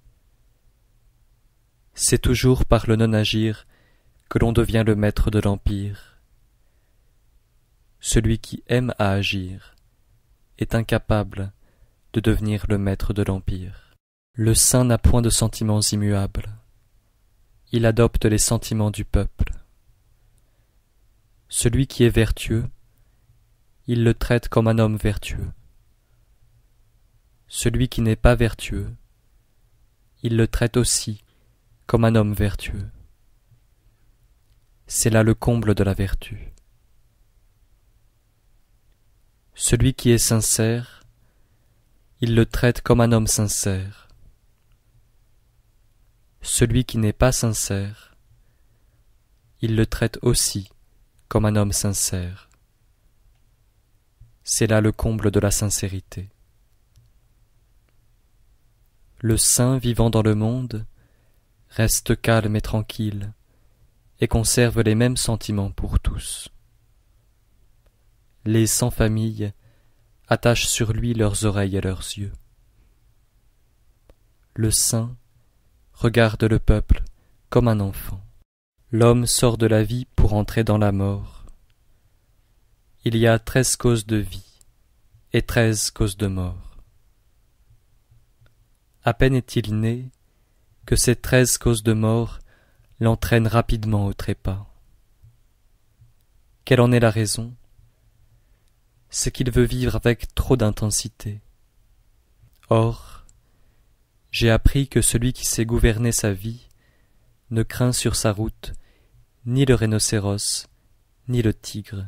C'est toujours par le non-agir que l'on devient le maître de l'empire. Celui qui aime à agir est incapable de devenir le maître de l'empire. Le saint n'a point de sentiments immuables. Il adopte les sentiments du peuple. Celui qui est vertueux, il le traite comme un homme vertueux. Celui qui n'est pas vertueux, il le traite aussi comme un homme vertueux. C'est là le comble de la vertu. Celui qui est sincère, il le traite comme un homme sincère. Celui qui n'est pas sincère, il le traite aussi comme un homme sincère. C'est là le comble de la sincérité. Le saint vivant dans le monde reste calme et tranquille et conserve les mêmes sentiments pour tous. Les sans-famille attachent sur lui leurs oreilles et leurs yeux. Le saint regarde le peuple comme un enfant. L'homme sort de la vie pour entrer dans la mort. Il y a treize causes de vie et treize causes de mort. À peine est-il né que ces treize causes de mort l'entraînent rapidement au trépas. Quelle en est la raison? C'est qu'il veut vivre avec trop d'intensité. Or, j'ai appris que celui qui sait gouverner sa vie ne craint sur sa route ni le rhinocéros, ni le tigre.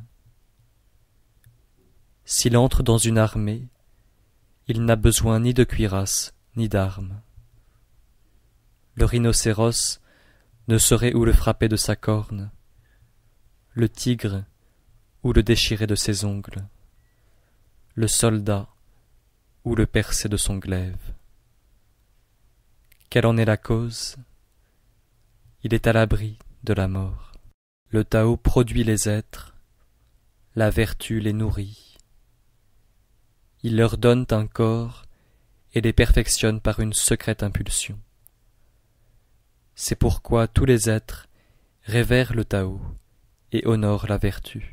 S'il entre dans une armée, il n'a besoin ni de cuirasse, ni d'armes. Le rhinocéros ne saurait où le frapper de sa corne, le tigre où le déchirer de ses ongles, le soldat ou le percer de son glaive. Quelle en est la cause? Il est à l'abri de la mort. Le Tao produit les êtres, la vertu les nourrit. Il leur donne un corps et les perfectionne par une secrète impulsion. C'est pourquoi tous les êtres révèrent le Tao et honorent la vertu.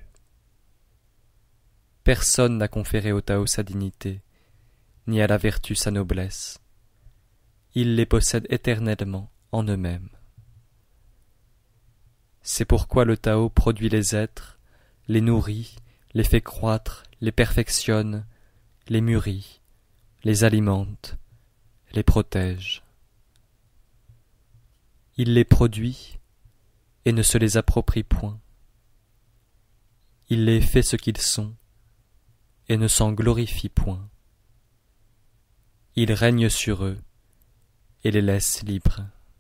Personne n'a conféré au Tao sa dignité, ni à la vertu sa noblesse. Ils les possèdent éternellement en eux-mêmes. C'est pourquoi le Tao produit les êtres, les nourrit, les fait croître, les perfectionne, les mûrit, les alimente, les protège. Il les produit et ne se les approprie point. Il les fait ce qu'ils sont et ne s'en glorifie point. Il règne sur eux et les laisse libres.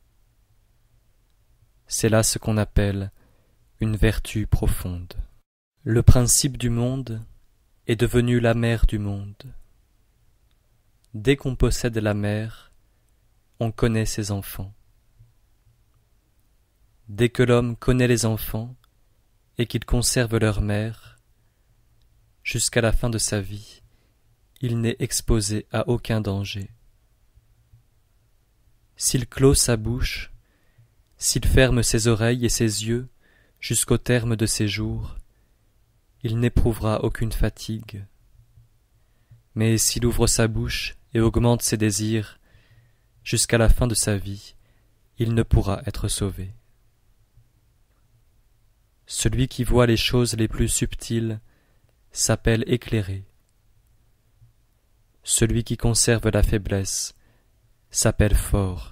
C'est là ce qu'on appelle une vertu profonde. Le principe du monde est devenu la mère du monde. Dès qu'on possède la mère, on connaît ses enfants. Dès que l'homme connaît les enfants et qu'il conserve leur mère, jusqu'à la fin de sa vie, il n'est exposé à aucun danger. S'il clôt sa bouche, s'il ferme ses oreilles et ses yeux jusqu'au terme de ses jours, il n'éprouvera aucune fatigue. Mais s'il ouvre sa bouche et augmente ses désirs, jusqu'à la fin de sa vie, il ne pourra être sauvé. Celui qui voit les choses les plus subtiles s'appelle éclairé. Celui qui conserve la faiblesse s'appelle fort.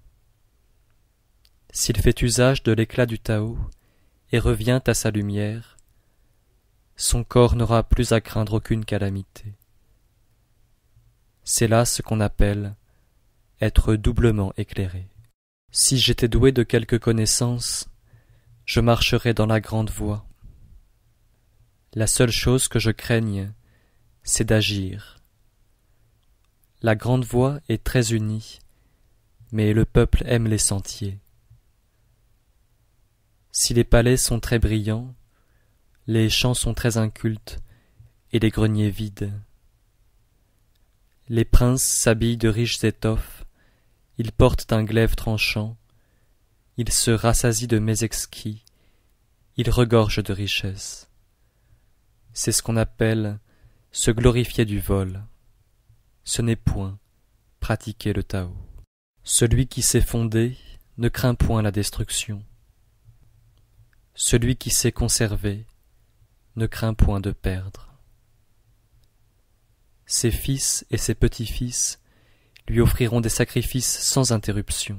S'il fait usage de l'éclat du Tao et revient à sa lumière, son corps n'aura plus à craindre aucune calamité. C'est là ce qu'on appelle être doublement éclairé. Si j'étais doué de quelque connaissance, je marcherais dans la grande voie. La seule chose que je craigne, c'est d'agir. La grande voie est très unie, mais le peuple aime les sentiers. Si les palais sont très brillants, les champs sont très incultes et les greniers vides. Les princes s'habillent de riches étoffes, ils portent un glaive tranchant, ils se rassasient de mets exquis, ils regorgent de richesses. C'est ce qu'on appelle se glorifier du vol. Ce n'est point pratiquer le Tao. Celui qui sait fonder ne craint point la destruction. Celui qui sait conserver ne craint point de perdre. Ses fils et ses petits-fils lui offriront des sacrifices sans interruption.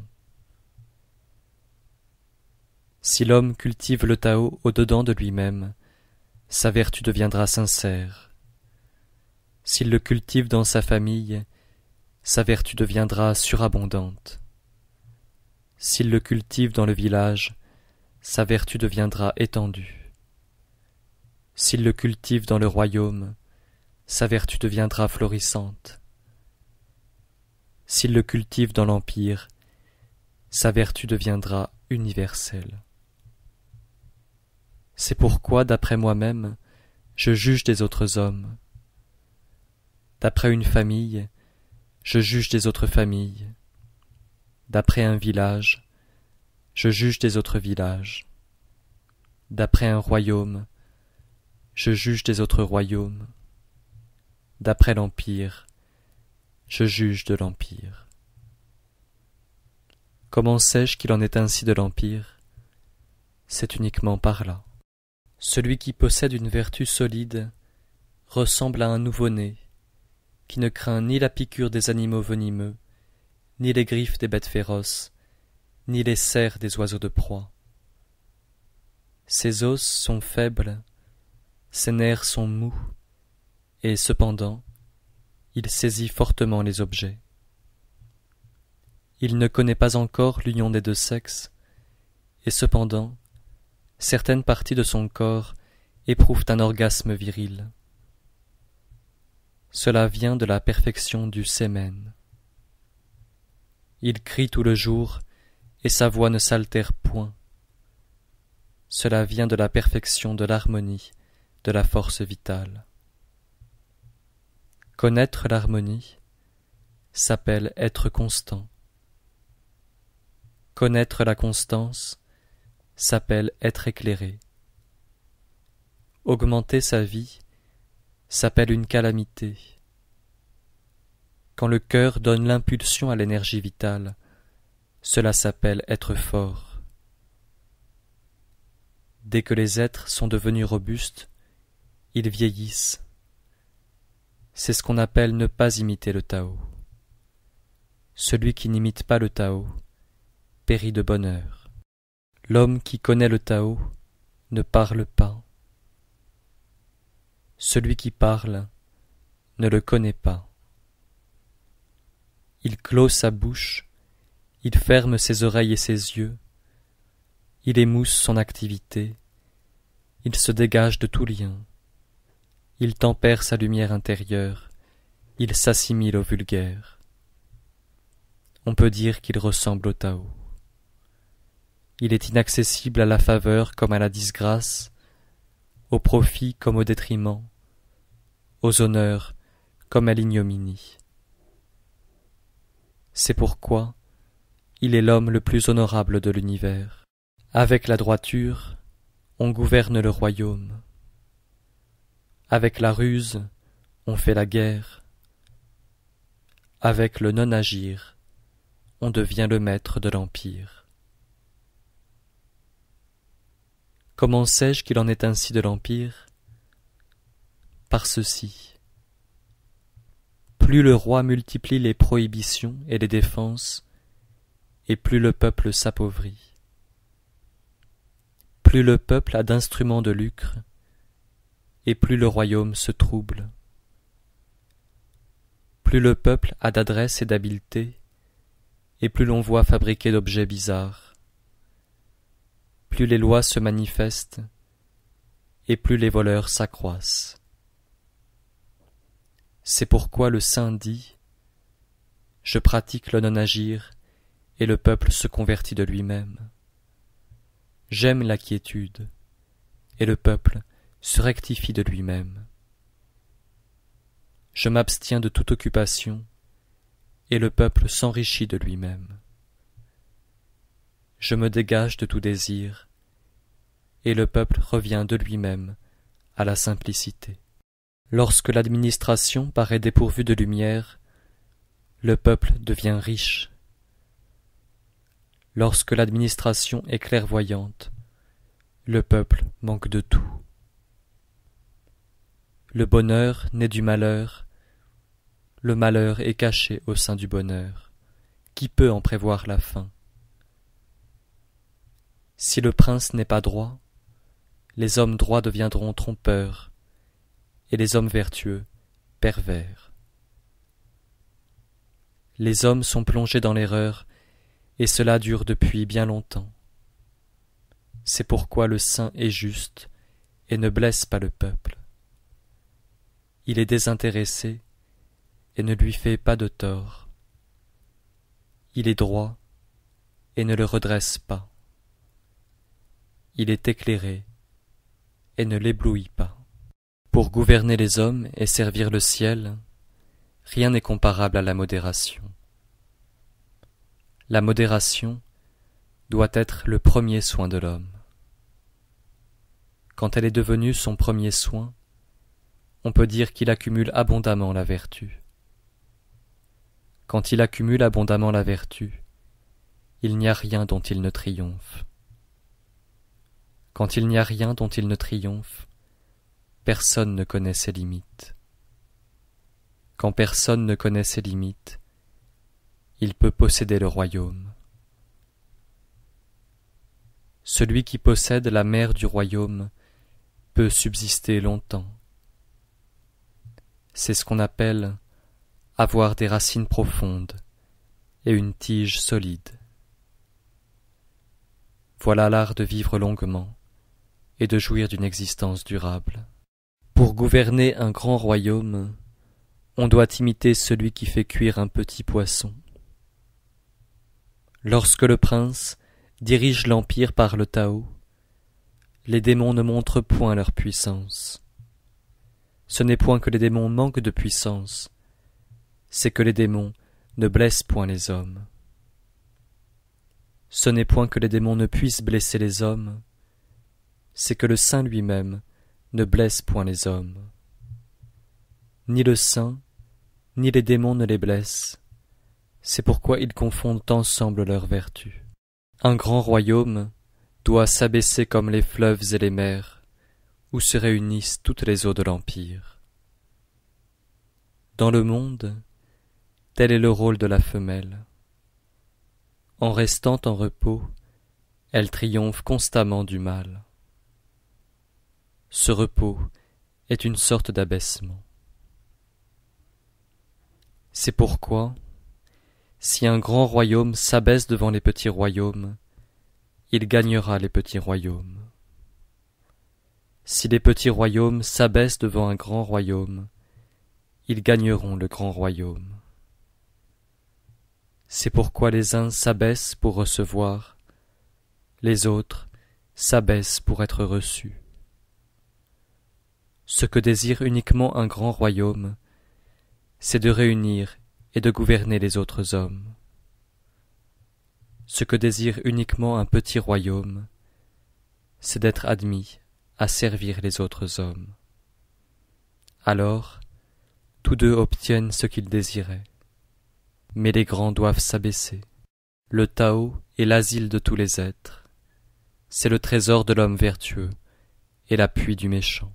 Si l'homme cultive le Tao au-dedans de lui-même, sa vertu deviendra sincère. S'il le cultive dans sa famille, sa vertu deviendra surabondante. S'il le cultive dans le village, sa vertu deviendra étendue. S'il le cultive dans le royaume, sa vertu deviendra florissante. S'il le cultive dans l'empire, sa vertu deviendra universelle. C'est pourquoi, d'après moi-même, je juge des autres hommes. D'après une famille, je juge des autres familles. D'après un village, je juge des autres villages. D'après un royaume, je juge des autres royaumes. D'après l'empire, je juge de l'empire. Comment sais-je qu'il en est ainsi de l'empire? C'est uniquement par là. Celui qui possède une vertu solide ressemble à un nouveau-né, qui ne craint ni la piqûre des animaux venimeux, ni les griffes des bêtes féroces, ni les serres des oiseaux de proie. Ses os sont faibles, ses nerfs sont mous, et cependant, il saisit fortement les objets. Il ne connaît pas encore l'union des deux sexes, et cependant, certaines parties de son corps éprouvent un orgasme viril. Cela vient de la perfection du sémen. Il crie tout le jour, et sa voix ne s'altère point. Cela vient de la perfection de l'harmonie, de la force vitale. Connaître l'harmonie s'appelle être constant. Connaître la constance s'appelle être éclairé. Augmenter sa vie s'appelle une calamité. Quand le cœur donne l'impulsion à l'énergie vitale, cela s'appelle être fort. Dès que les êtres sont devenus robustes, ils vieillissent. C'est ce qu'on appelle ne pas imiter le Tao. Celui qui n'imite pas le Tao périt de bonheur. L'homme qui connaît le Tao ne parle pas. Celui qui parle ne le connaît pas. Il clôt sa bouche, il ferme ses oreilles et ses yeux, il émousse son activité, il se dégage de tout lien, il tempère sa lumière intérieure, il s'assimile au vulgaire. On peut dire qu'il ressemble au Tao. Il est inaccessible à la faveur comme à la disgrâce, au profit comme au détriment, aux honneurs comme à l'ignominie. C'est pourquoi il est l'homme le plus honorable de l'univers. Avec la droiture, on gouverne le royaume. Avec la ruse, on fait la guerre. Avec le non-agir, on devient le maître de l'empire. Comment sais-je qu'il en est ainsi de l'empire? Par ceci. Plus le roi multiplie les prohibitions et les défenses, et plus le peuple s'appauvrit. Plus le peuple a d'instruments de lucre, et plus le royaume se trouble. Plus le peuple a d'adresse et d'habileté, et plus l'on voit fabriquer d'objets bizarres. Plus les lois se manifestent, et plus les voleurs s'accroissent. C'est pourquoi le saint dit « Je pratique le non-agir, et le peuple se convertit de lui-même. J'aime la quiétude, et le peuple se rectifie de lui-même. Je m'abstiens de toute occupation, et le peuple s'enrichit de lui-même. Je me dégage de tout désir, et le peuple revient de lui-même à la simplicité. Lorsque l'administration paraît dépourvue de lumière, le peuple devient riche. Lorsque l'administration est clairvoyante, le peuple manque de tout. Le bonheur naît du malheur, le malheur est caché au sein du bonheur. Qui peut en prévoir la fin? Si le prince n'est pas droit, les hommes droits deviendront trompeurs, et les hommes vertueux pervers. Les hommes sont plongés dans l'erreur, et cela dure depuis bien longtemps. C'est pourquoi le saint est juste et ne blesse pas le peuple. Il est désintéressé et ne lui fait pas de tort. Il est droit et ne le redresse pas. Il est éclairé et ne l'éblouit pas. Pour gouverner les hommes et servir le ciel, rien n'est comparable à la modération. La modération doit être le premier soin de l'homme. Quand elle est devenue son premier soin, on peut dire qu'il accumule abondamment la vertu. Quand il accumule abondamment la vertu, il n'y a rien dont il ne triomphe. Quand il n'y a rien dont il ne triomphe, personne ne connaît ses limites. Quand personne ne connaît ses limites, il peut posséder le royaume. Celui qui possède la mer du royaume peut subsister longtemps. C'est ce qu'on appelle avoir des racines profondes et une tige solide. Voilà l'art de vivre longuement et de jouir d'une existence durable. Pour gouverner un grand royaume, on doit imiter celui qui fait cuire un petit poisson. Lorsque le prince dirige l'empire par le Tao, les démons ne montrent point leur puissance. Ce n'est point que les démons manquent de puissance, c'est que les démons ne blessent point les hommes. Ce n'est point que les démons ne puissent blesser les hommes, c'est que le saint lui-même ne blesse point les hommes. Ni le saint, ni les démons ne les blessent, c'est pourquoi ils confondent ensemble leurs vertus. Un grand royaume doit s'abaisser comme les fleuves et les mers, où se réunissent toutes les eaux de l'empire. Dans le monde, tel est le rôle de la femelle. En restant en repos, elle triomphe constamment du mal. Ce repos est une sorte d'abaissement. C'est pourquoi, si un grand royaume s'abaisse devant les petits royaumes, il gagnera les petits royaumes. Si les petits royaumes s'abaissent devant un grand royaume, ils gagneront le grand royaume. C'est pourquoi les uns s'abaissent pour recevoir, les autres s'abaissent pour être reçus. Ce que désire uniquement un grand royaume, c'est de réunir et de gouverner les autres hommes. Ce que désire uniquement un petit royaume, c'est d'être admis à servir les autres hommes. Alors, tous deux obtiennent ce qu'ils désiraient. Mais les grands doivent s'abaisser. Le Tao est l'asile de tous les êtres. C'est le trésor de l'homme vertueux et l'appui du méchant.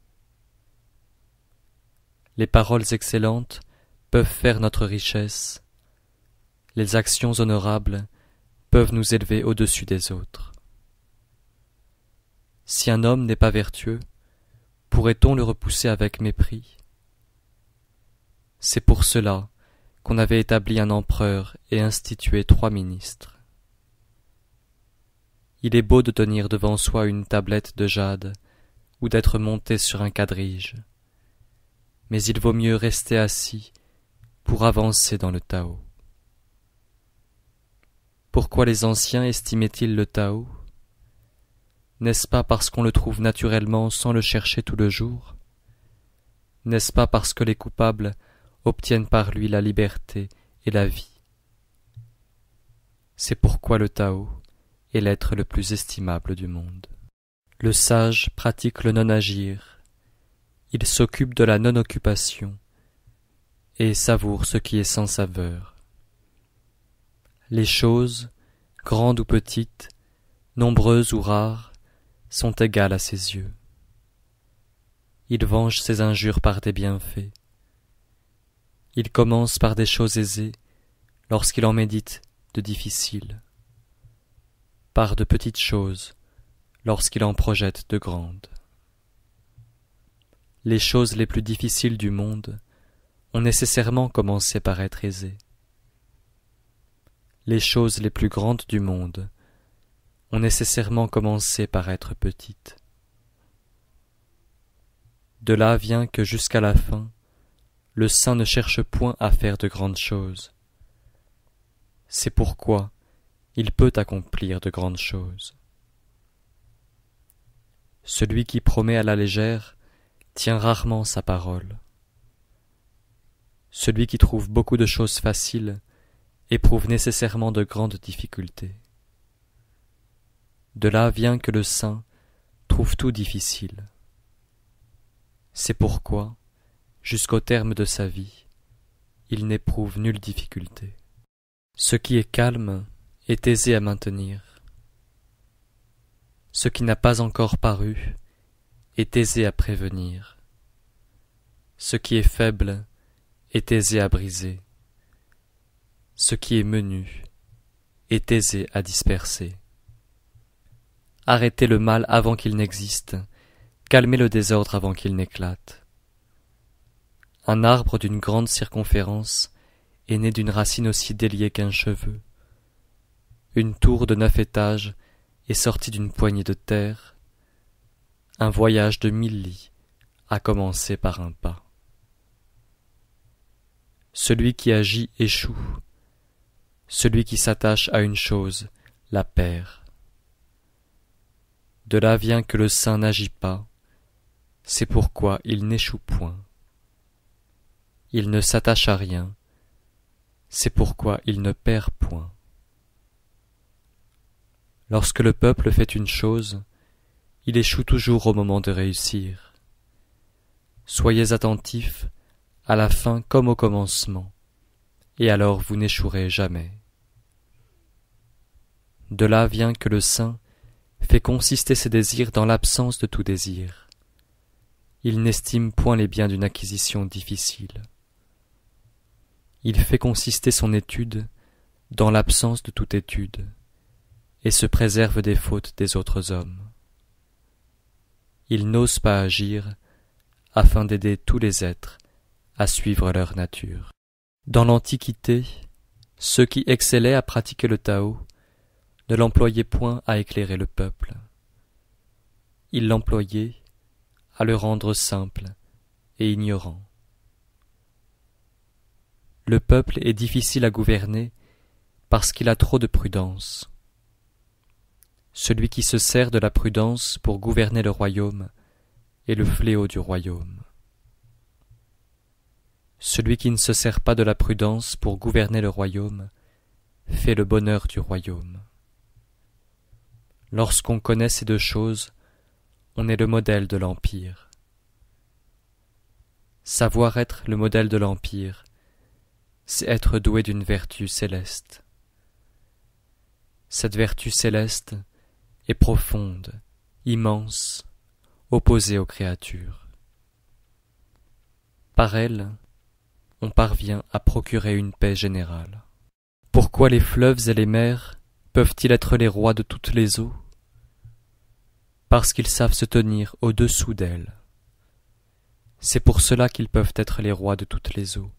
Les paroles excellentes peuvent faire notre richesse. Les actions honorables peuvent nous élever au-dessus des autres. Si un homme n'est pas vertueux, pourrait-on le repousser avec mépris? C'est pour cela qu'on avait établi un empereur et institué trois ministres. Il est beau de tenir devant soi une tablette de jade ou d'être monté sur un quadrige, mais il vaut mieux rester assis pour avancer dans le Tao. Pourquoi les anciens estimaient-ils le Tao? N'est-ce pas parce qu'on le trouve naturellement sans le chercher tout le jour? N'est-ce pas parce que les coupables obtiennent par lui la liberté et la vie? C'est pourquoi le Tao est l'être le plus estimable du monde. Le sage pratique le non-agir, il s'occupe de la non-occupation et savoure ce qui est sans saveur. Les choses, grandes ou petites, nombreuses ou rares, sont égales à ses yeux. Il venge ses injures par des bienfaits. Il commence par des choses aisées lorsqu'il en médite de difficiles, par de petites choses lorsqu'il en projette de grandes. Les choses les plus difficiles du monde ont nécessairement commencé par être aisées. Les choses les plus grandes du monde ont nécessairement commencé par être petites. De là vient que jusqu'à la fin, le saint ne cherche point à faire de grandes choses. C'est pourquoi il peut accomplir de grandes choses. Celui qui promet à la légère tient rarement sa parole. Celui qui trouve beaucoup de choses faciles éprouve nécessairement de grandes difficultés. De là vient que le saint trouve tout difficile. C'est pourquoi, jusqu'au terme de sa vie, il n'éprouve nulle difficulté. Ce qui est calme est aisé à maintenir. Ce qui n'a pas encore paru est aisé à prévenir. Ce qui est faible est aisé à briser. Ce qui est menu est aisé à disperser. Arrêtez le mal avant qu'il n'existe, calmez le désordre avant qu'il n'éclate. Un arbre d'une grande circonférence est né d'une racine aussi déliée qu'un cheveu. Une tour de neuf étages est sortie d'une poignée de terre. Un voyage de mille lits a commencé par un pas. Celui qui agit échoue. Celui qui s'attache à une chose la perd. De là vient que le saint n'agit pas, c'est pourquoi il n'échoue point. Il ne s'attache à rien, c'est pourquoi il ne perd point. Lorsque le peuple fait une chose, il échoue toujours au moment de réussir. Soyez attentifs, à la fin comme au commencement, et alors vous n'échouerez jamais. De là vient que le saint fait consister ses désirs dans l'absence de tout désir. Il n'estime point les biens d'une acquisition difficile. Il fait consister son étude dans l'absence de toute étude, et se préserve des fautes des autres hommes. Il n'ose pas agir afin d'aider tous les êtres à suivre leur nature. Dans l'Antiquité, ceux qui excellaient à pratiquer le Tao ne l'employaient point à éclairer le peuple. Ils l'employaient à le rendre simple et ignorant. Le peuple est difficile à gouverner parce qu'il a trop de prudence. Celui qui se sert de la prudence pour gouverner le royaume est le fléau du royaume. Celui qui ne se sert pas de la prudence pour gouverner le royaume fait le bonheur du royaume. Lorsqu'on connaît ces deux choses, on est le modèle de l'Empire. Savoir être le modèle de l'Empire, c'est être doué d'une vertu céleste. Cette vertu céleste est profonde, immense, opposée aux créatures. Par elle, on parvient à procurer une paix générale. Pourquoi les fleuves et les mers peuvent-ils être les rois de toutes les eaux? Parce qu'ils savent se tenir au-dessous d'elles. C'est pour cela qu'ils peuvent être les rois de toutes les eaux.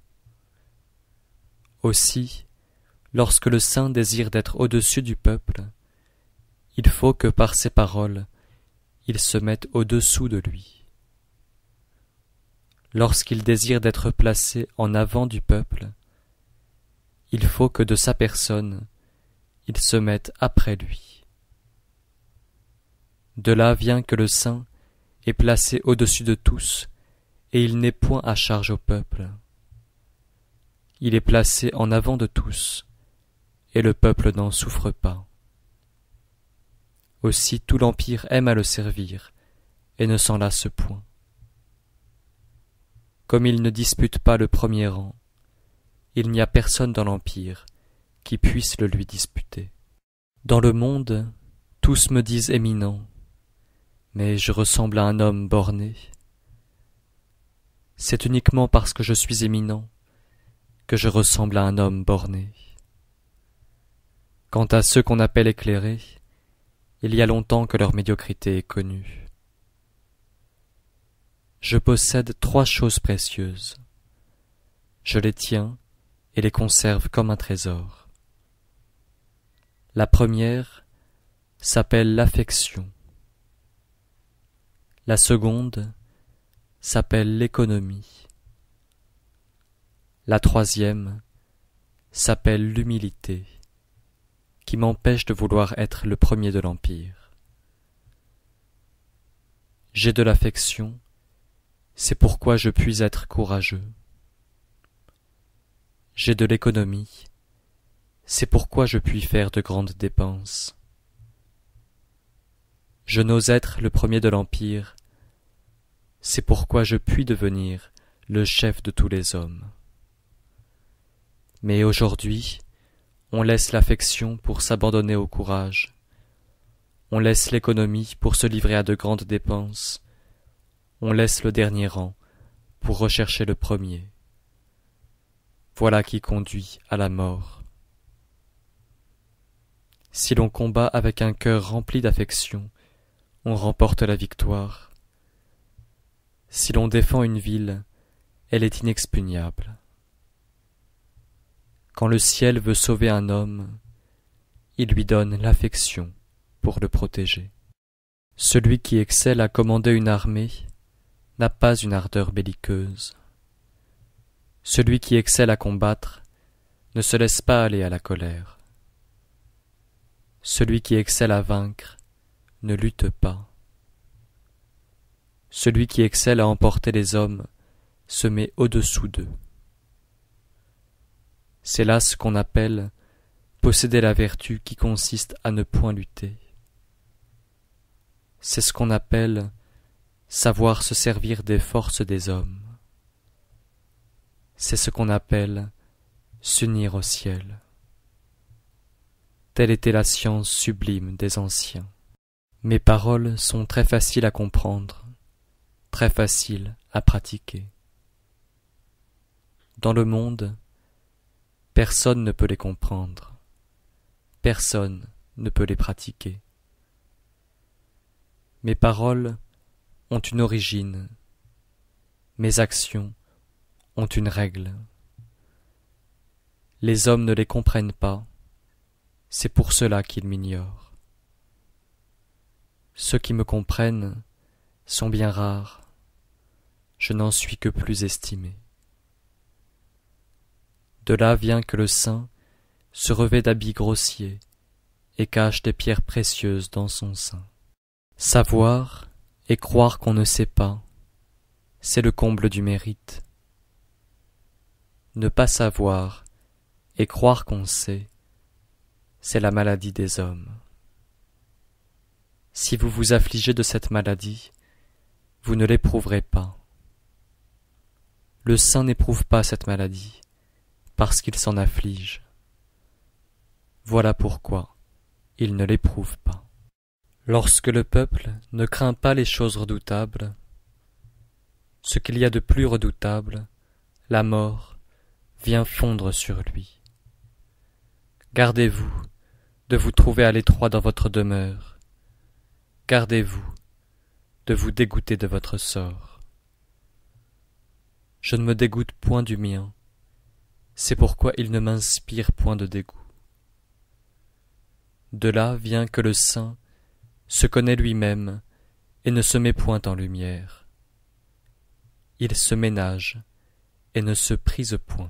Aussi, lorsque le saint désire d'être au-dessus du peuple, il faut que par ses paroles, il se mette au-dessous de lui. Lorsqu'il désire d'être placé en avant du peuple, il faut que de sa personne, il se mette après lui. De là vient que le saint est placé au-dessus de tous, et il n'est point à charge au peuple. Il est placé en avant de tous, et le peuple n'en souffre pas. Aussi tout l'empire aime à le servir, et ne s'en lasse point. Comme il ne dispute pas le premier rang, il n'y a personne dans l'empire qui puisse le lui disputer. Dans le monde, tous me disent éminent, mais je ressemble à un homme borné. C'est uniquement parce que je suis éminent que je ressemble à un homme borné. Quant à ceux qu'on appelle éclairés, il y a longtemps que leur médiocrité est connue. Je possède trois choses précieuses. Je les tiens et les conserve comme un trésor. La première s'appelle l'affection. La seconde s'appelle l'économie. La troisième s'appelle l'humilité, qui m'empêche de vouloir être le premier de l'empire. J'ai de l'affection, c'est pourquoi je puis être courageux. J'ai de l'économie, c'est pourquoi je puis faire de grandes dépenses. Je n'ose être le premier de l'empire, c'est pourquoi je puis devenir le chef de tous les hommes. Mais aujourd'hui, on laisse l'affection pour s'abandonner au courage. On laisse l'économie pour se livrer à de grandes dépenses. On laisse le dernier rang pour rechercher le premier. Voilà qui conduit à la mort. Si l'on combat avec un cœur rempli d'affection, on remporte la victoire. Si l'on défend une ville, elle est inexpugnable. Quand le ciel veut sauver un homme, il lui donne l'affection pour le protéger. Celui qui excelle à commander une armée n'a pas une ardeur belliqueuse. Celui qui excelle à combattre ne se laisse pas aller à la colère. Celui qui excelle à vaincre ne lutte pas. Celui qui excelle à emporter les hommes se met au-dessous d'eux. C'est là ce qu'on appelle posséder la vertu qui consiste à ne point lutter. C'est ce qu'on appelle savoir se servir des forces des hommes. C'est ce qu'on appelle s'unir au ciel. Telle était la science sublime des anciens. Mes paroles sont très faciles à comprendre, très faciles à pratiquer. Dans le monde, personne ne peut les comprendre, personne ne peut les pratiquer. Mes paroles ont une origine, mes actions ont une règle. Les hommes ne les comprennent pas, c'est pour cela qu'ils m'ignorent. Ceux qui me comprennent sont bien rares, je n'en suis que plus estimé. De là vient que le saint se revêt d'habits grossiers et cache des pierres précieuses dans son sein. Savoir et croire qu'on ne sait pas, c'est le comble du mérite. Ne pas savoir et croire qu'on sait, c'est la maladie des hommes. Si vous vous affligez de cette maladie, vous ne l'éprouverez pas. Le saint n'éprouve pas cette maladie, parce qu'il s'en afflige. Voilà pourquoi il ne l'éprouve pas. Lorsque le peuple ne craint pas les choses redoutables, ce qu'il y a de plus redoutable, la mort, vient fondre sur lui. Gardez-vous de vous trouver à l'étroit dans votre demeure. Gardez-vous de vous dégoûter de votre sort. Je ne me dégoûte point du mien, c'est pourquoi il ne m'inspire point de dégoût. De là vient que le saint se connaît lui-même et ne se met point en lumière. Il se ménage et ne se prise point.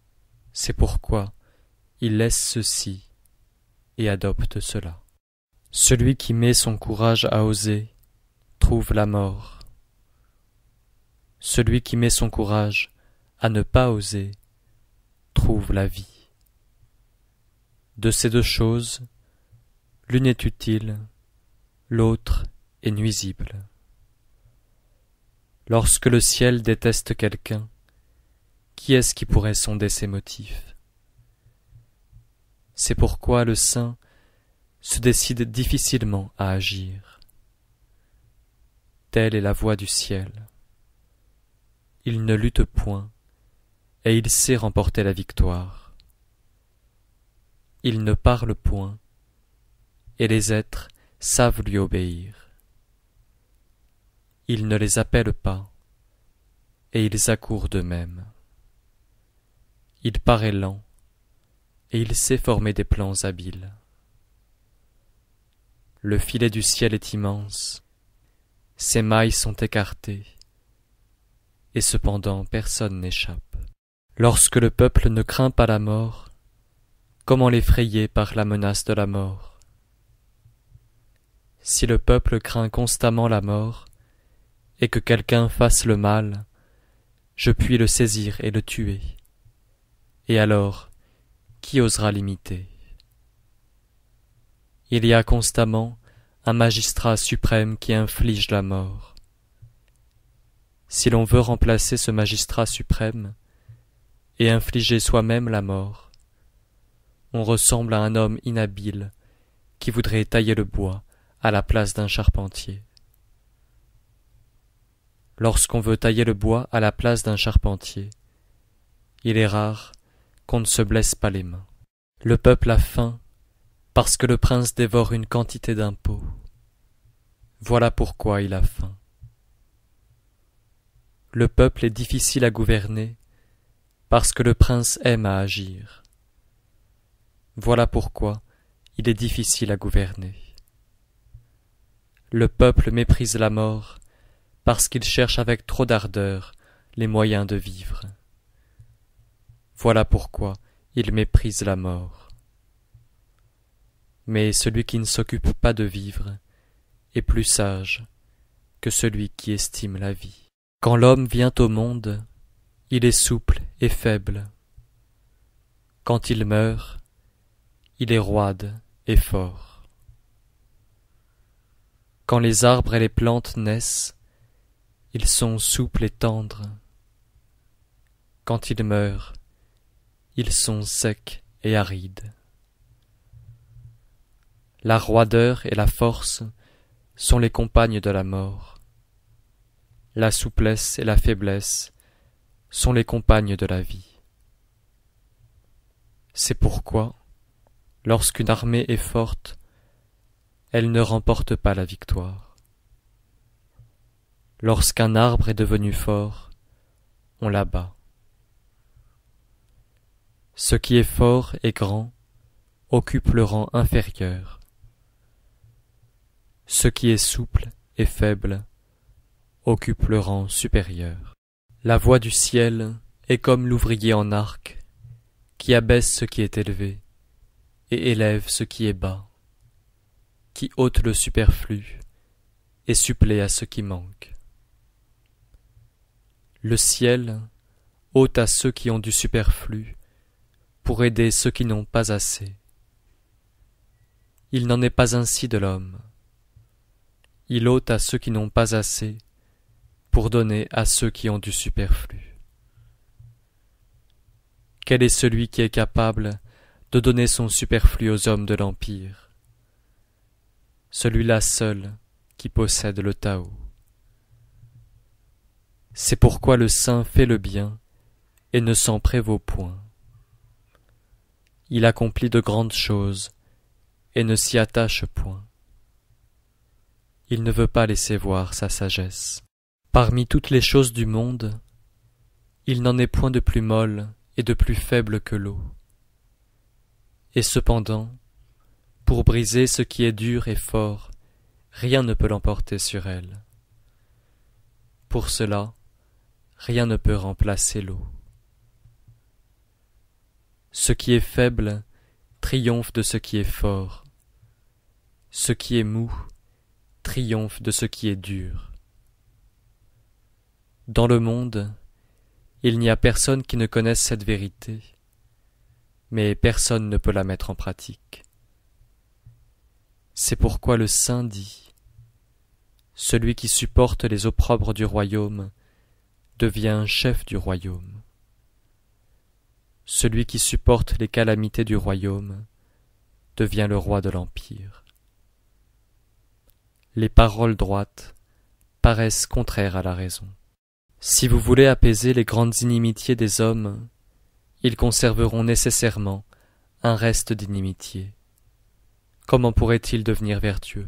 C'est pourquoi il laisse ceci et adopte cela. Celui qui met son courage à oser trouve la mort. Celui qui met son courage à ne pas oser trouve la vie. De ces deux choses, l'une est utile, l'autre est nuisible. Lorsque le ciel déteste quelqu'un, qui est-ce qui pourrait sonder ses motifs? C'est pourquoi le saint se décide difficilement à agir. Telle est la voie du ciel. Il ne lutte point, et il sait remporter la victoire. Il ne parle point, et les êtres savent lui obéir. Il ne les appelle pas, et ils accourent d'eux-mêmes. Il paraît lent, et il sait former des plans habiles. Le filet du ciel est immense, ses mailles sont écartées, et cependant personne n'échappe. Lorsque le peuple ne craint pas la mort, comment l'effrayer par la menace de la mort? Si le peuple craint constamment la mort, et que quelqu'un fasse le mal, je puis le saisir et le tuer. Et alors, qui osera l'imiter? Il y a constamment un magistrat suprême qui inflige la mort. Si l'on veut remplacer ce magistrat suprême et infliger soi-même la mort, on ressemble à un homme inhabile qui voudrait tailler le bois à la place d'un charpentier. Lorsqu'on veut tailler le bois à la place d'un charpentier, il est rare qu'on ne se blesse pas les mains. Le peuple a faim parce que le prince dévore une quantité d'impôts. Voilà pourquoi il a faim. Le peuple est difficile à gouverner parce que le prince aime à agir. Voilà pourquoi il est difficile à gouverner. Le peuple méprise la mort parce qu'il cherche avec trop d'ardeur les moyens de vivre. Voilà pourquoi il méprise la mort. Mais celui qui ne s'occupe pas de vivre est plus sage que celui qui estime la vie. Quand l'homme vient au monde, il est souple et faible. Quand il meurt, il est roide et fort. Quand les arbres et les plantes naissent, ils sont souples et tendres. Quand ils meurent, ils sont secs et arides. La roideur et la force sont les compagnes de la mort. La souplesse et la faiblesse sont les compagnes de la vie. C'est pourquoi, lorsqu'une armée est forte, elle ne remporte pas la victoire. Lorsqu'un arbre est devenu fort, on l'abat. Ce qui est fort et grand occupe le rang inférieur. Ce qui est souple et faible occupe le rang supérieur. La voie du ciel est comme l'ouvrier en arc, qui abaisse ce qui est élevé et élève ce qui est bas, qui ôte le superflu et supplée à ce qui manque. Le ciel ôte à ceux qui ont du superflu pour aider ceux qui n'ont pas assez. Il n'en est pas ainsi de l'homme. Il ôte à ceux qui n'ont pas assez pour donner à ceux qui ont du superflu. Quel est celui qui est capable de donner son superflu aux hommes de l'Empire? Celui-là seul qui possède le Tao. C'est pourquoi le saint fait le bien et ne s'en prévaut point. Il accomplit de grandes choses et ne s'y attache point. Il ne veut pas laisser voir sa sagesse. Parmi toutes les choses du monde, il n'en est point de plus molle et de plus faible que l'eau. Et cependant, pour briser ce qui est dur et fort, rien ne peut l'emporter sur elle. Pour cela, rien ne peut remplacer l'eau. Ce qui est faible triomphe de ce qui est fort. Ce qui est mou triomphe de ce qui est dur. Dans le monde, il n'y a personne qui ne connaisse cette vérité, mais personne ne peut la mettre en pratique. C'est pourquoi le saint dit : celui qui supporte les opprobres du royaume devient chef du royaume. Celui qui supporte les calamités du royaume devient le roi de l'empire. Les paroles droites paraissent contraires à la raison. Si vous voulez apaiser les grandes inimitiés des hommes, ils conserveront nécessairement un reste d'inimitié. Comment pourraient-ils devenir vertueux?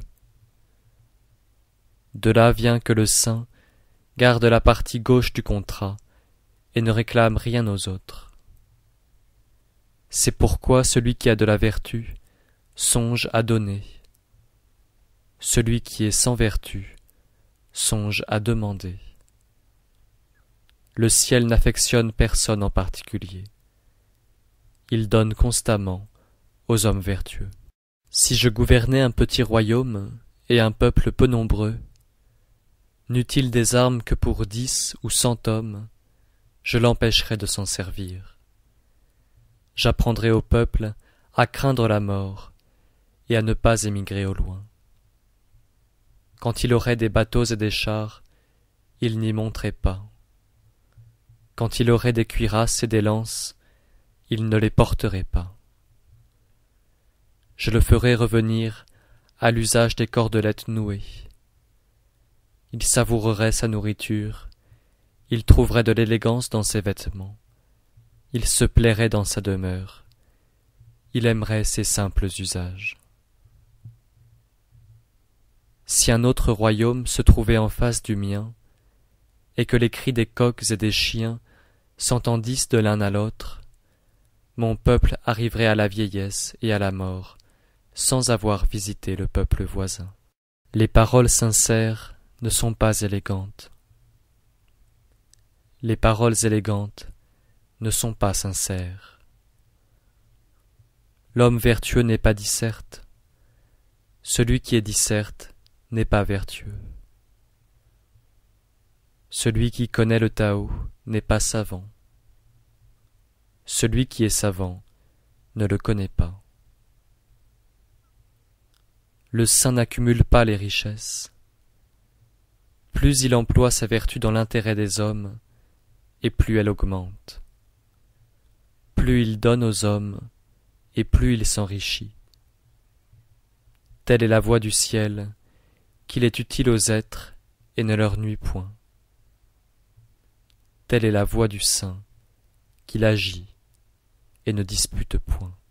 De là vient que le saint garde la partie gauche du contrat et ne réclame rien aux autres. C'est pourquoi celui qui a de la vertu songe à donner. Celui qui est sans vertu songe à demander. Le ciel n'affectionne personne en particulier. Il donne constamment aux hommes vertueux. Si je gouvernais un petit royaume et un peuple peu nombreux, n'eût-il des armes que pour dix ou cent hommes, je l'empêcherais de s'en servir. J'apprendrais au peuple à craindre la mort et à ne pas émigrer au loin. Quand il aurait des bateaux et des chars, il n'y monterait pas. Quand il aurait des cuirasses et des lances, il ne les porterait pas. Je le ferai revenir à l'usage des cordelettes nouées. Il savourerait sa nourriture, il trouverait de l'élégance dans ses vêtements, il se plairait dans sa demeure, il aimerait ses simples usages. Si un autre royaume se trouvait en face du mien, et que les cris des coqs et des chiens s'entendissent de l'un à l'autre, mon peuple arriverait à la vieillesse et à la mort, sans avoir visité le peuple voisin. Les paroles sincères ne sont pas élégantes. Les paroles élégantes ne sont pas sincères. L'homme vertueux n'est pas disserte. Celui qui est disserte n'est pas vertueux. Celui qui connaît le Tao n'est pas savant. Celui qui est savant ne le connaît pas. Le saint n'accumule pas les richesses. Plus il emploie sa vertu dans l'intérêt des hommes, et plus elle augmente. Plus il donne aux hommes, et plus il s'enrichit. Telle est la voie du ciel, qu'il est utile aux êtres et ne leur nuit point. Telle est la voie du saint, qu'il agit et ne dispute point.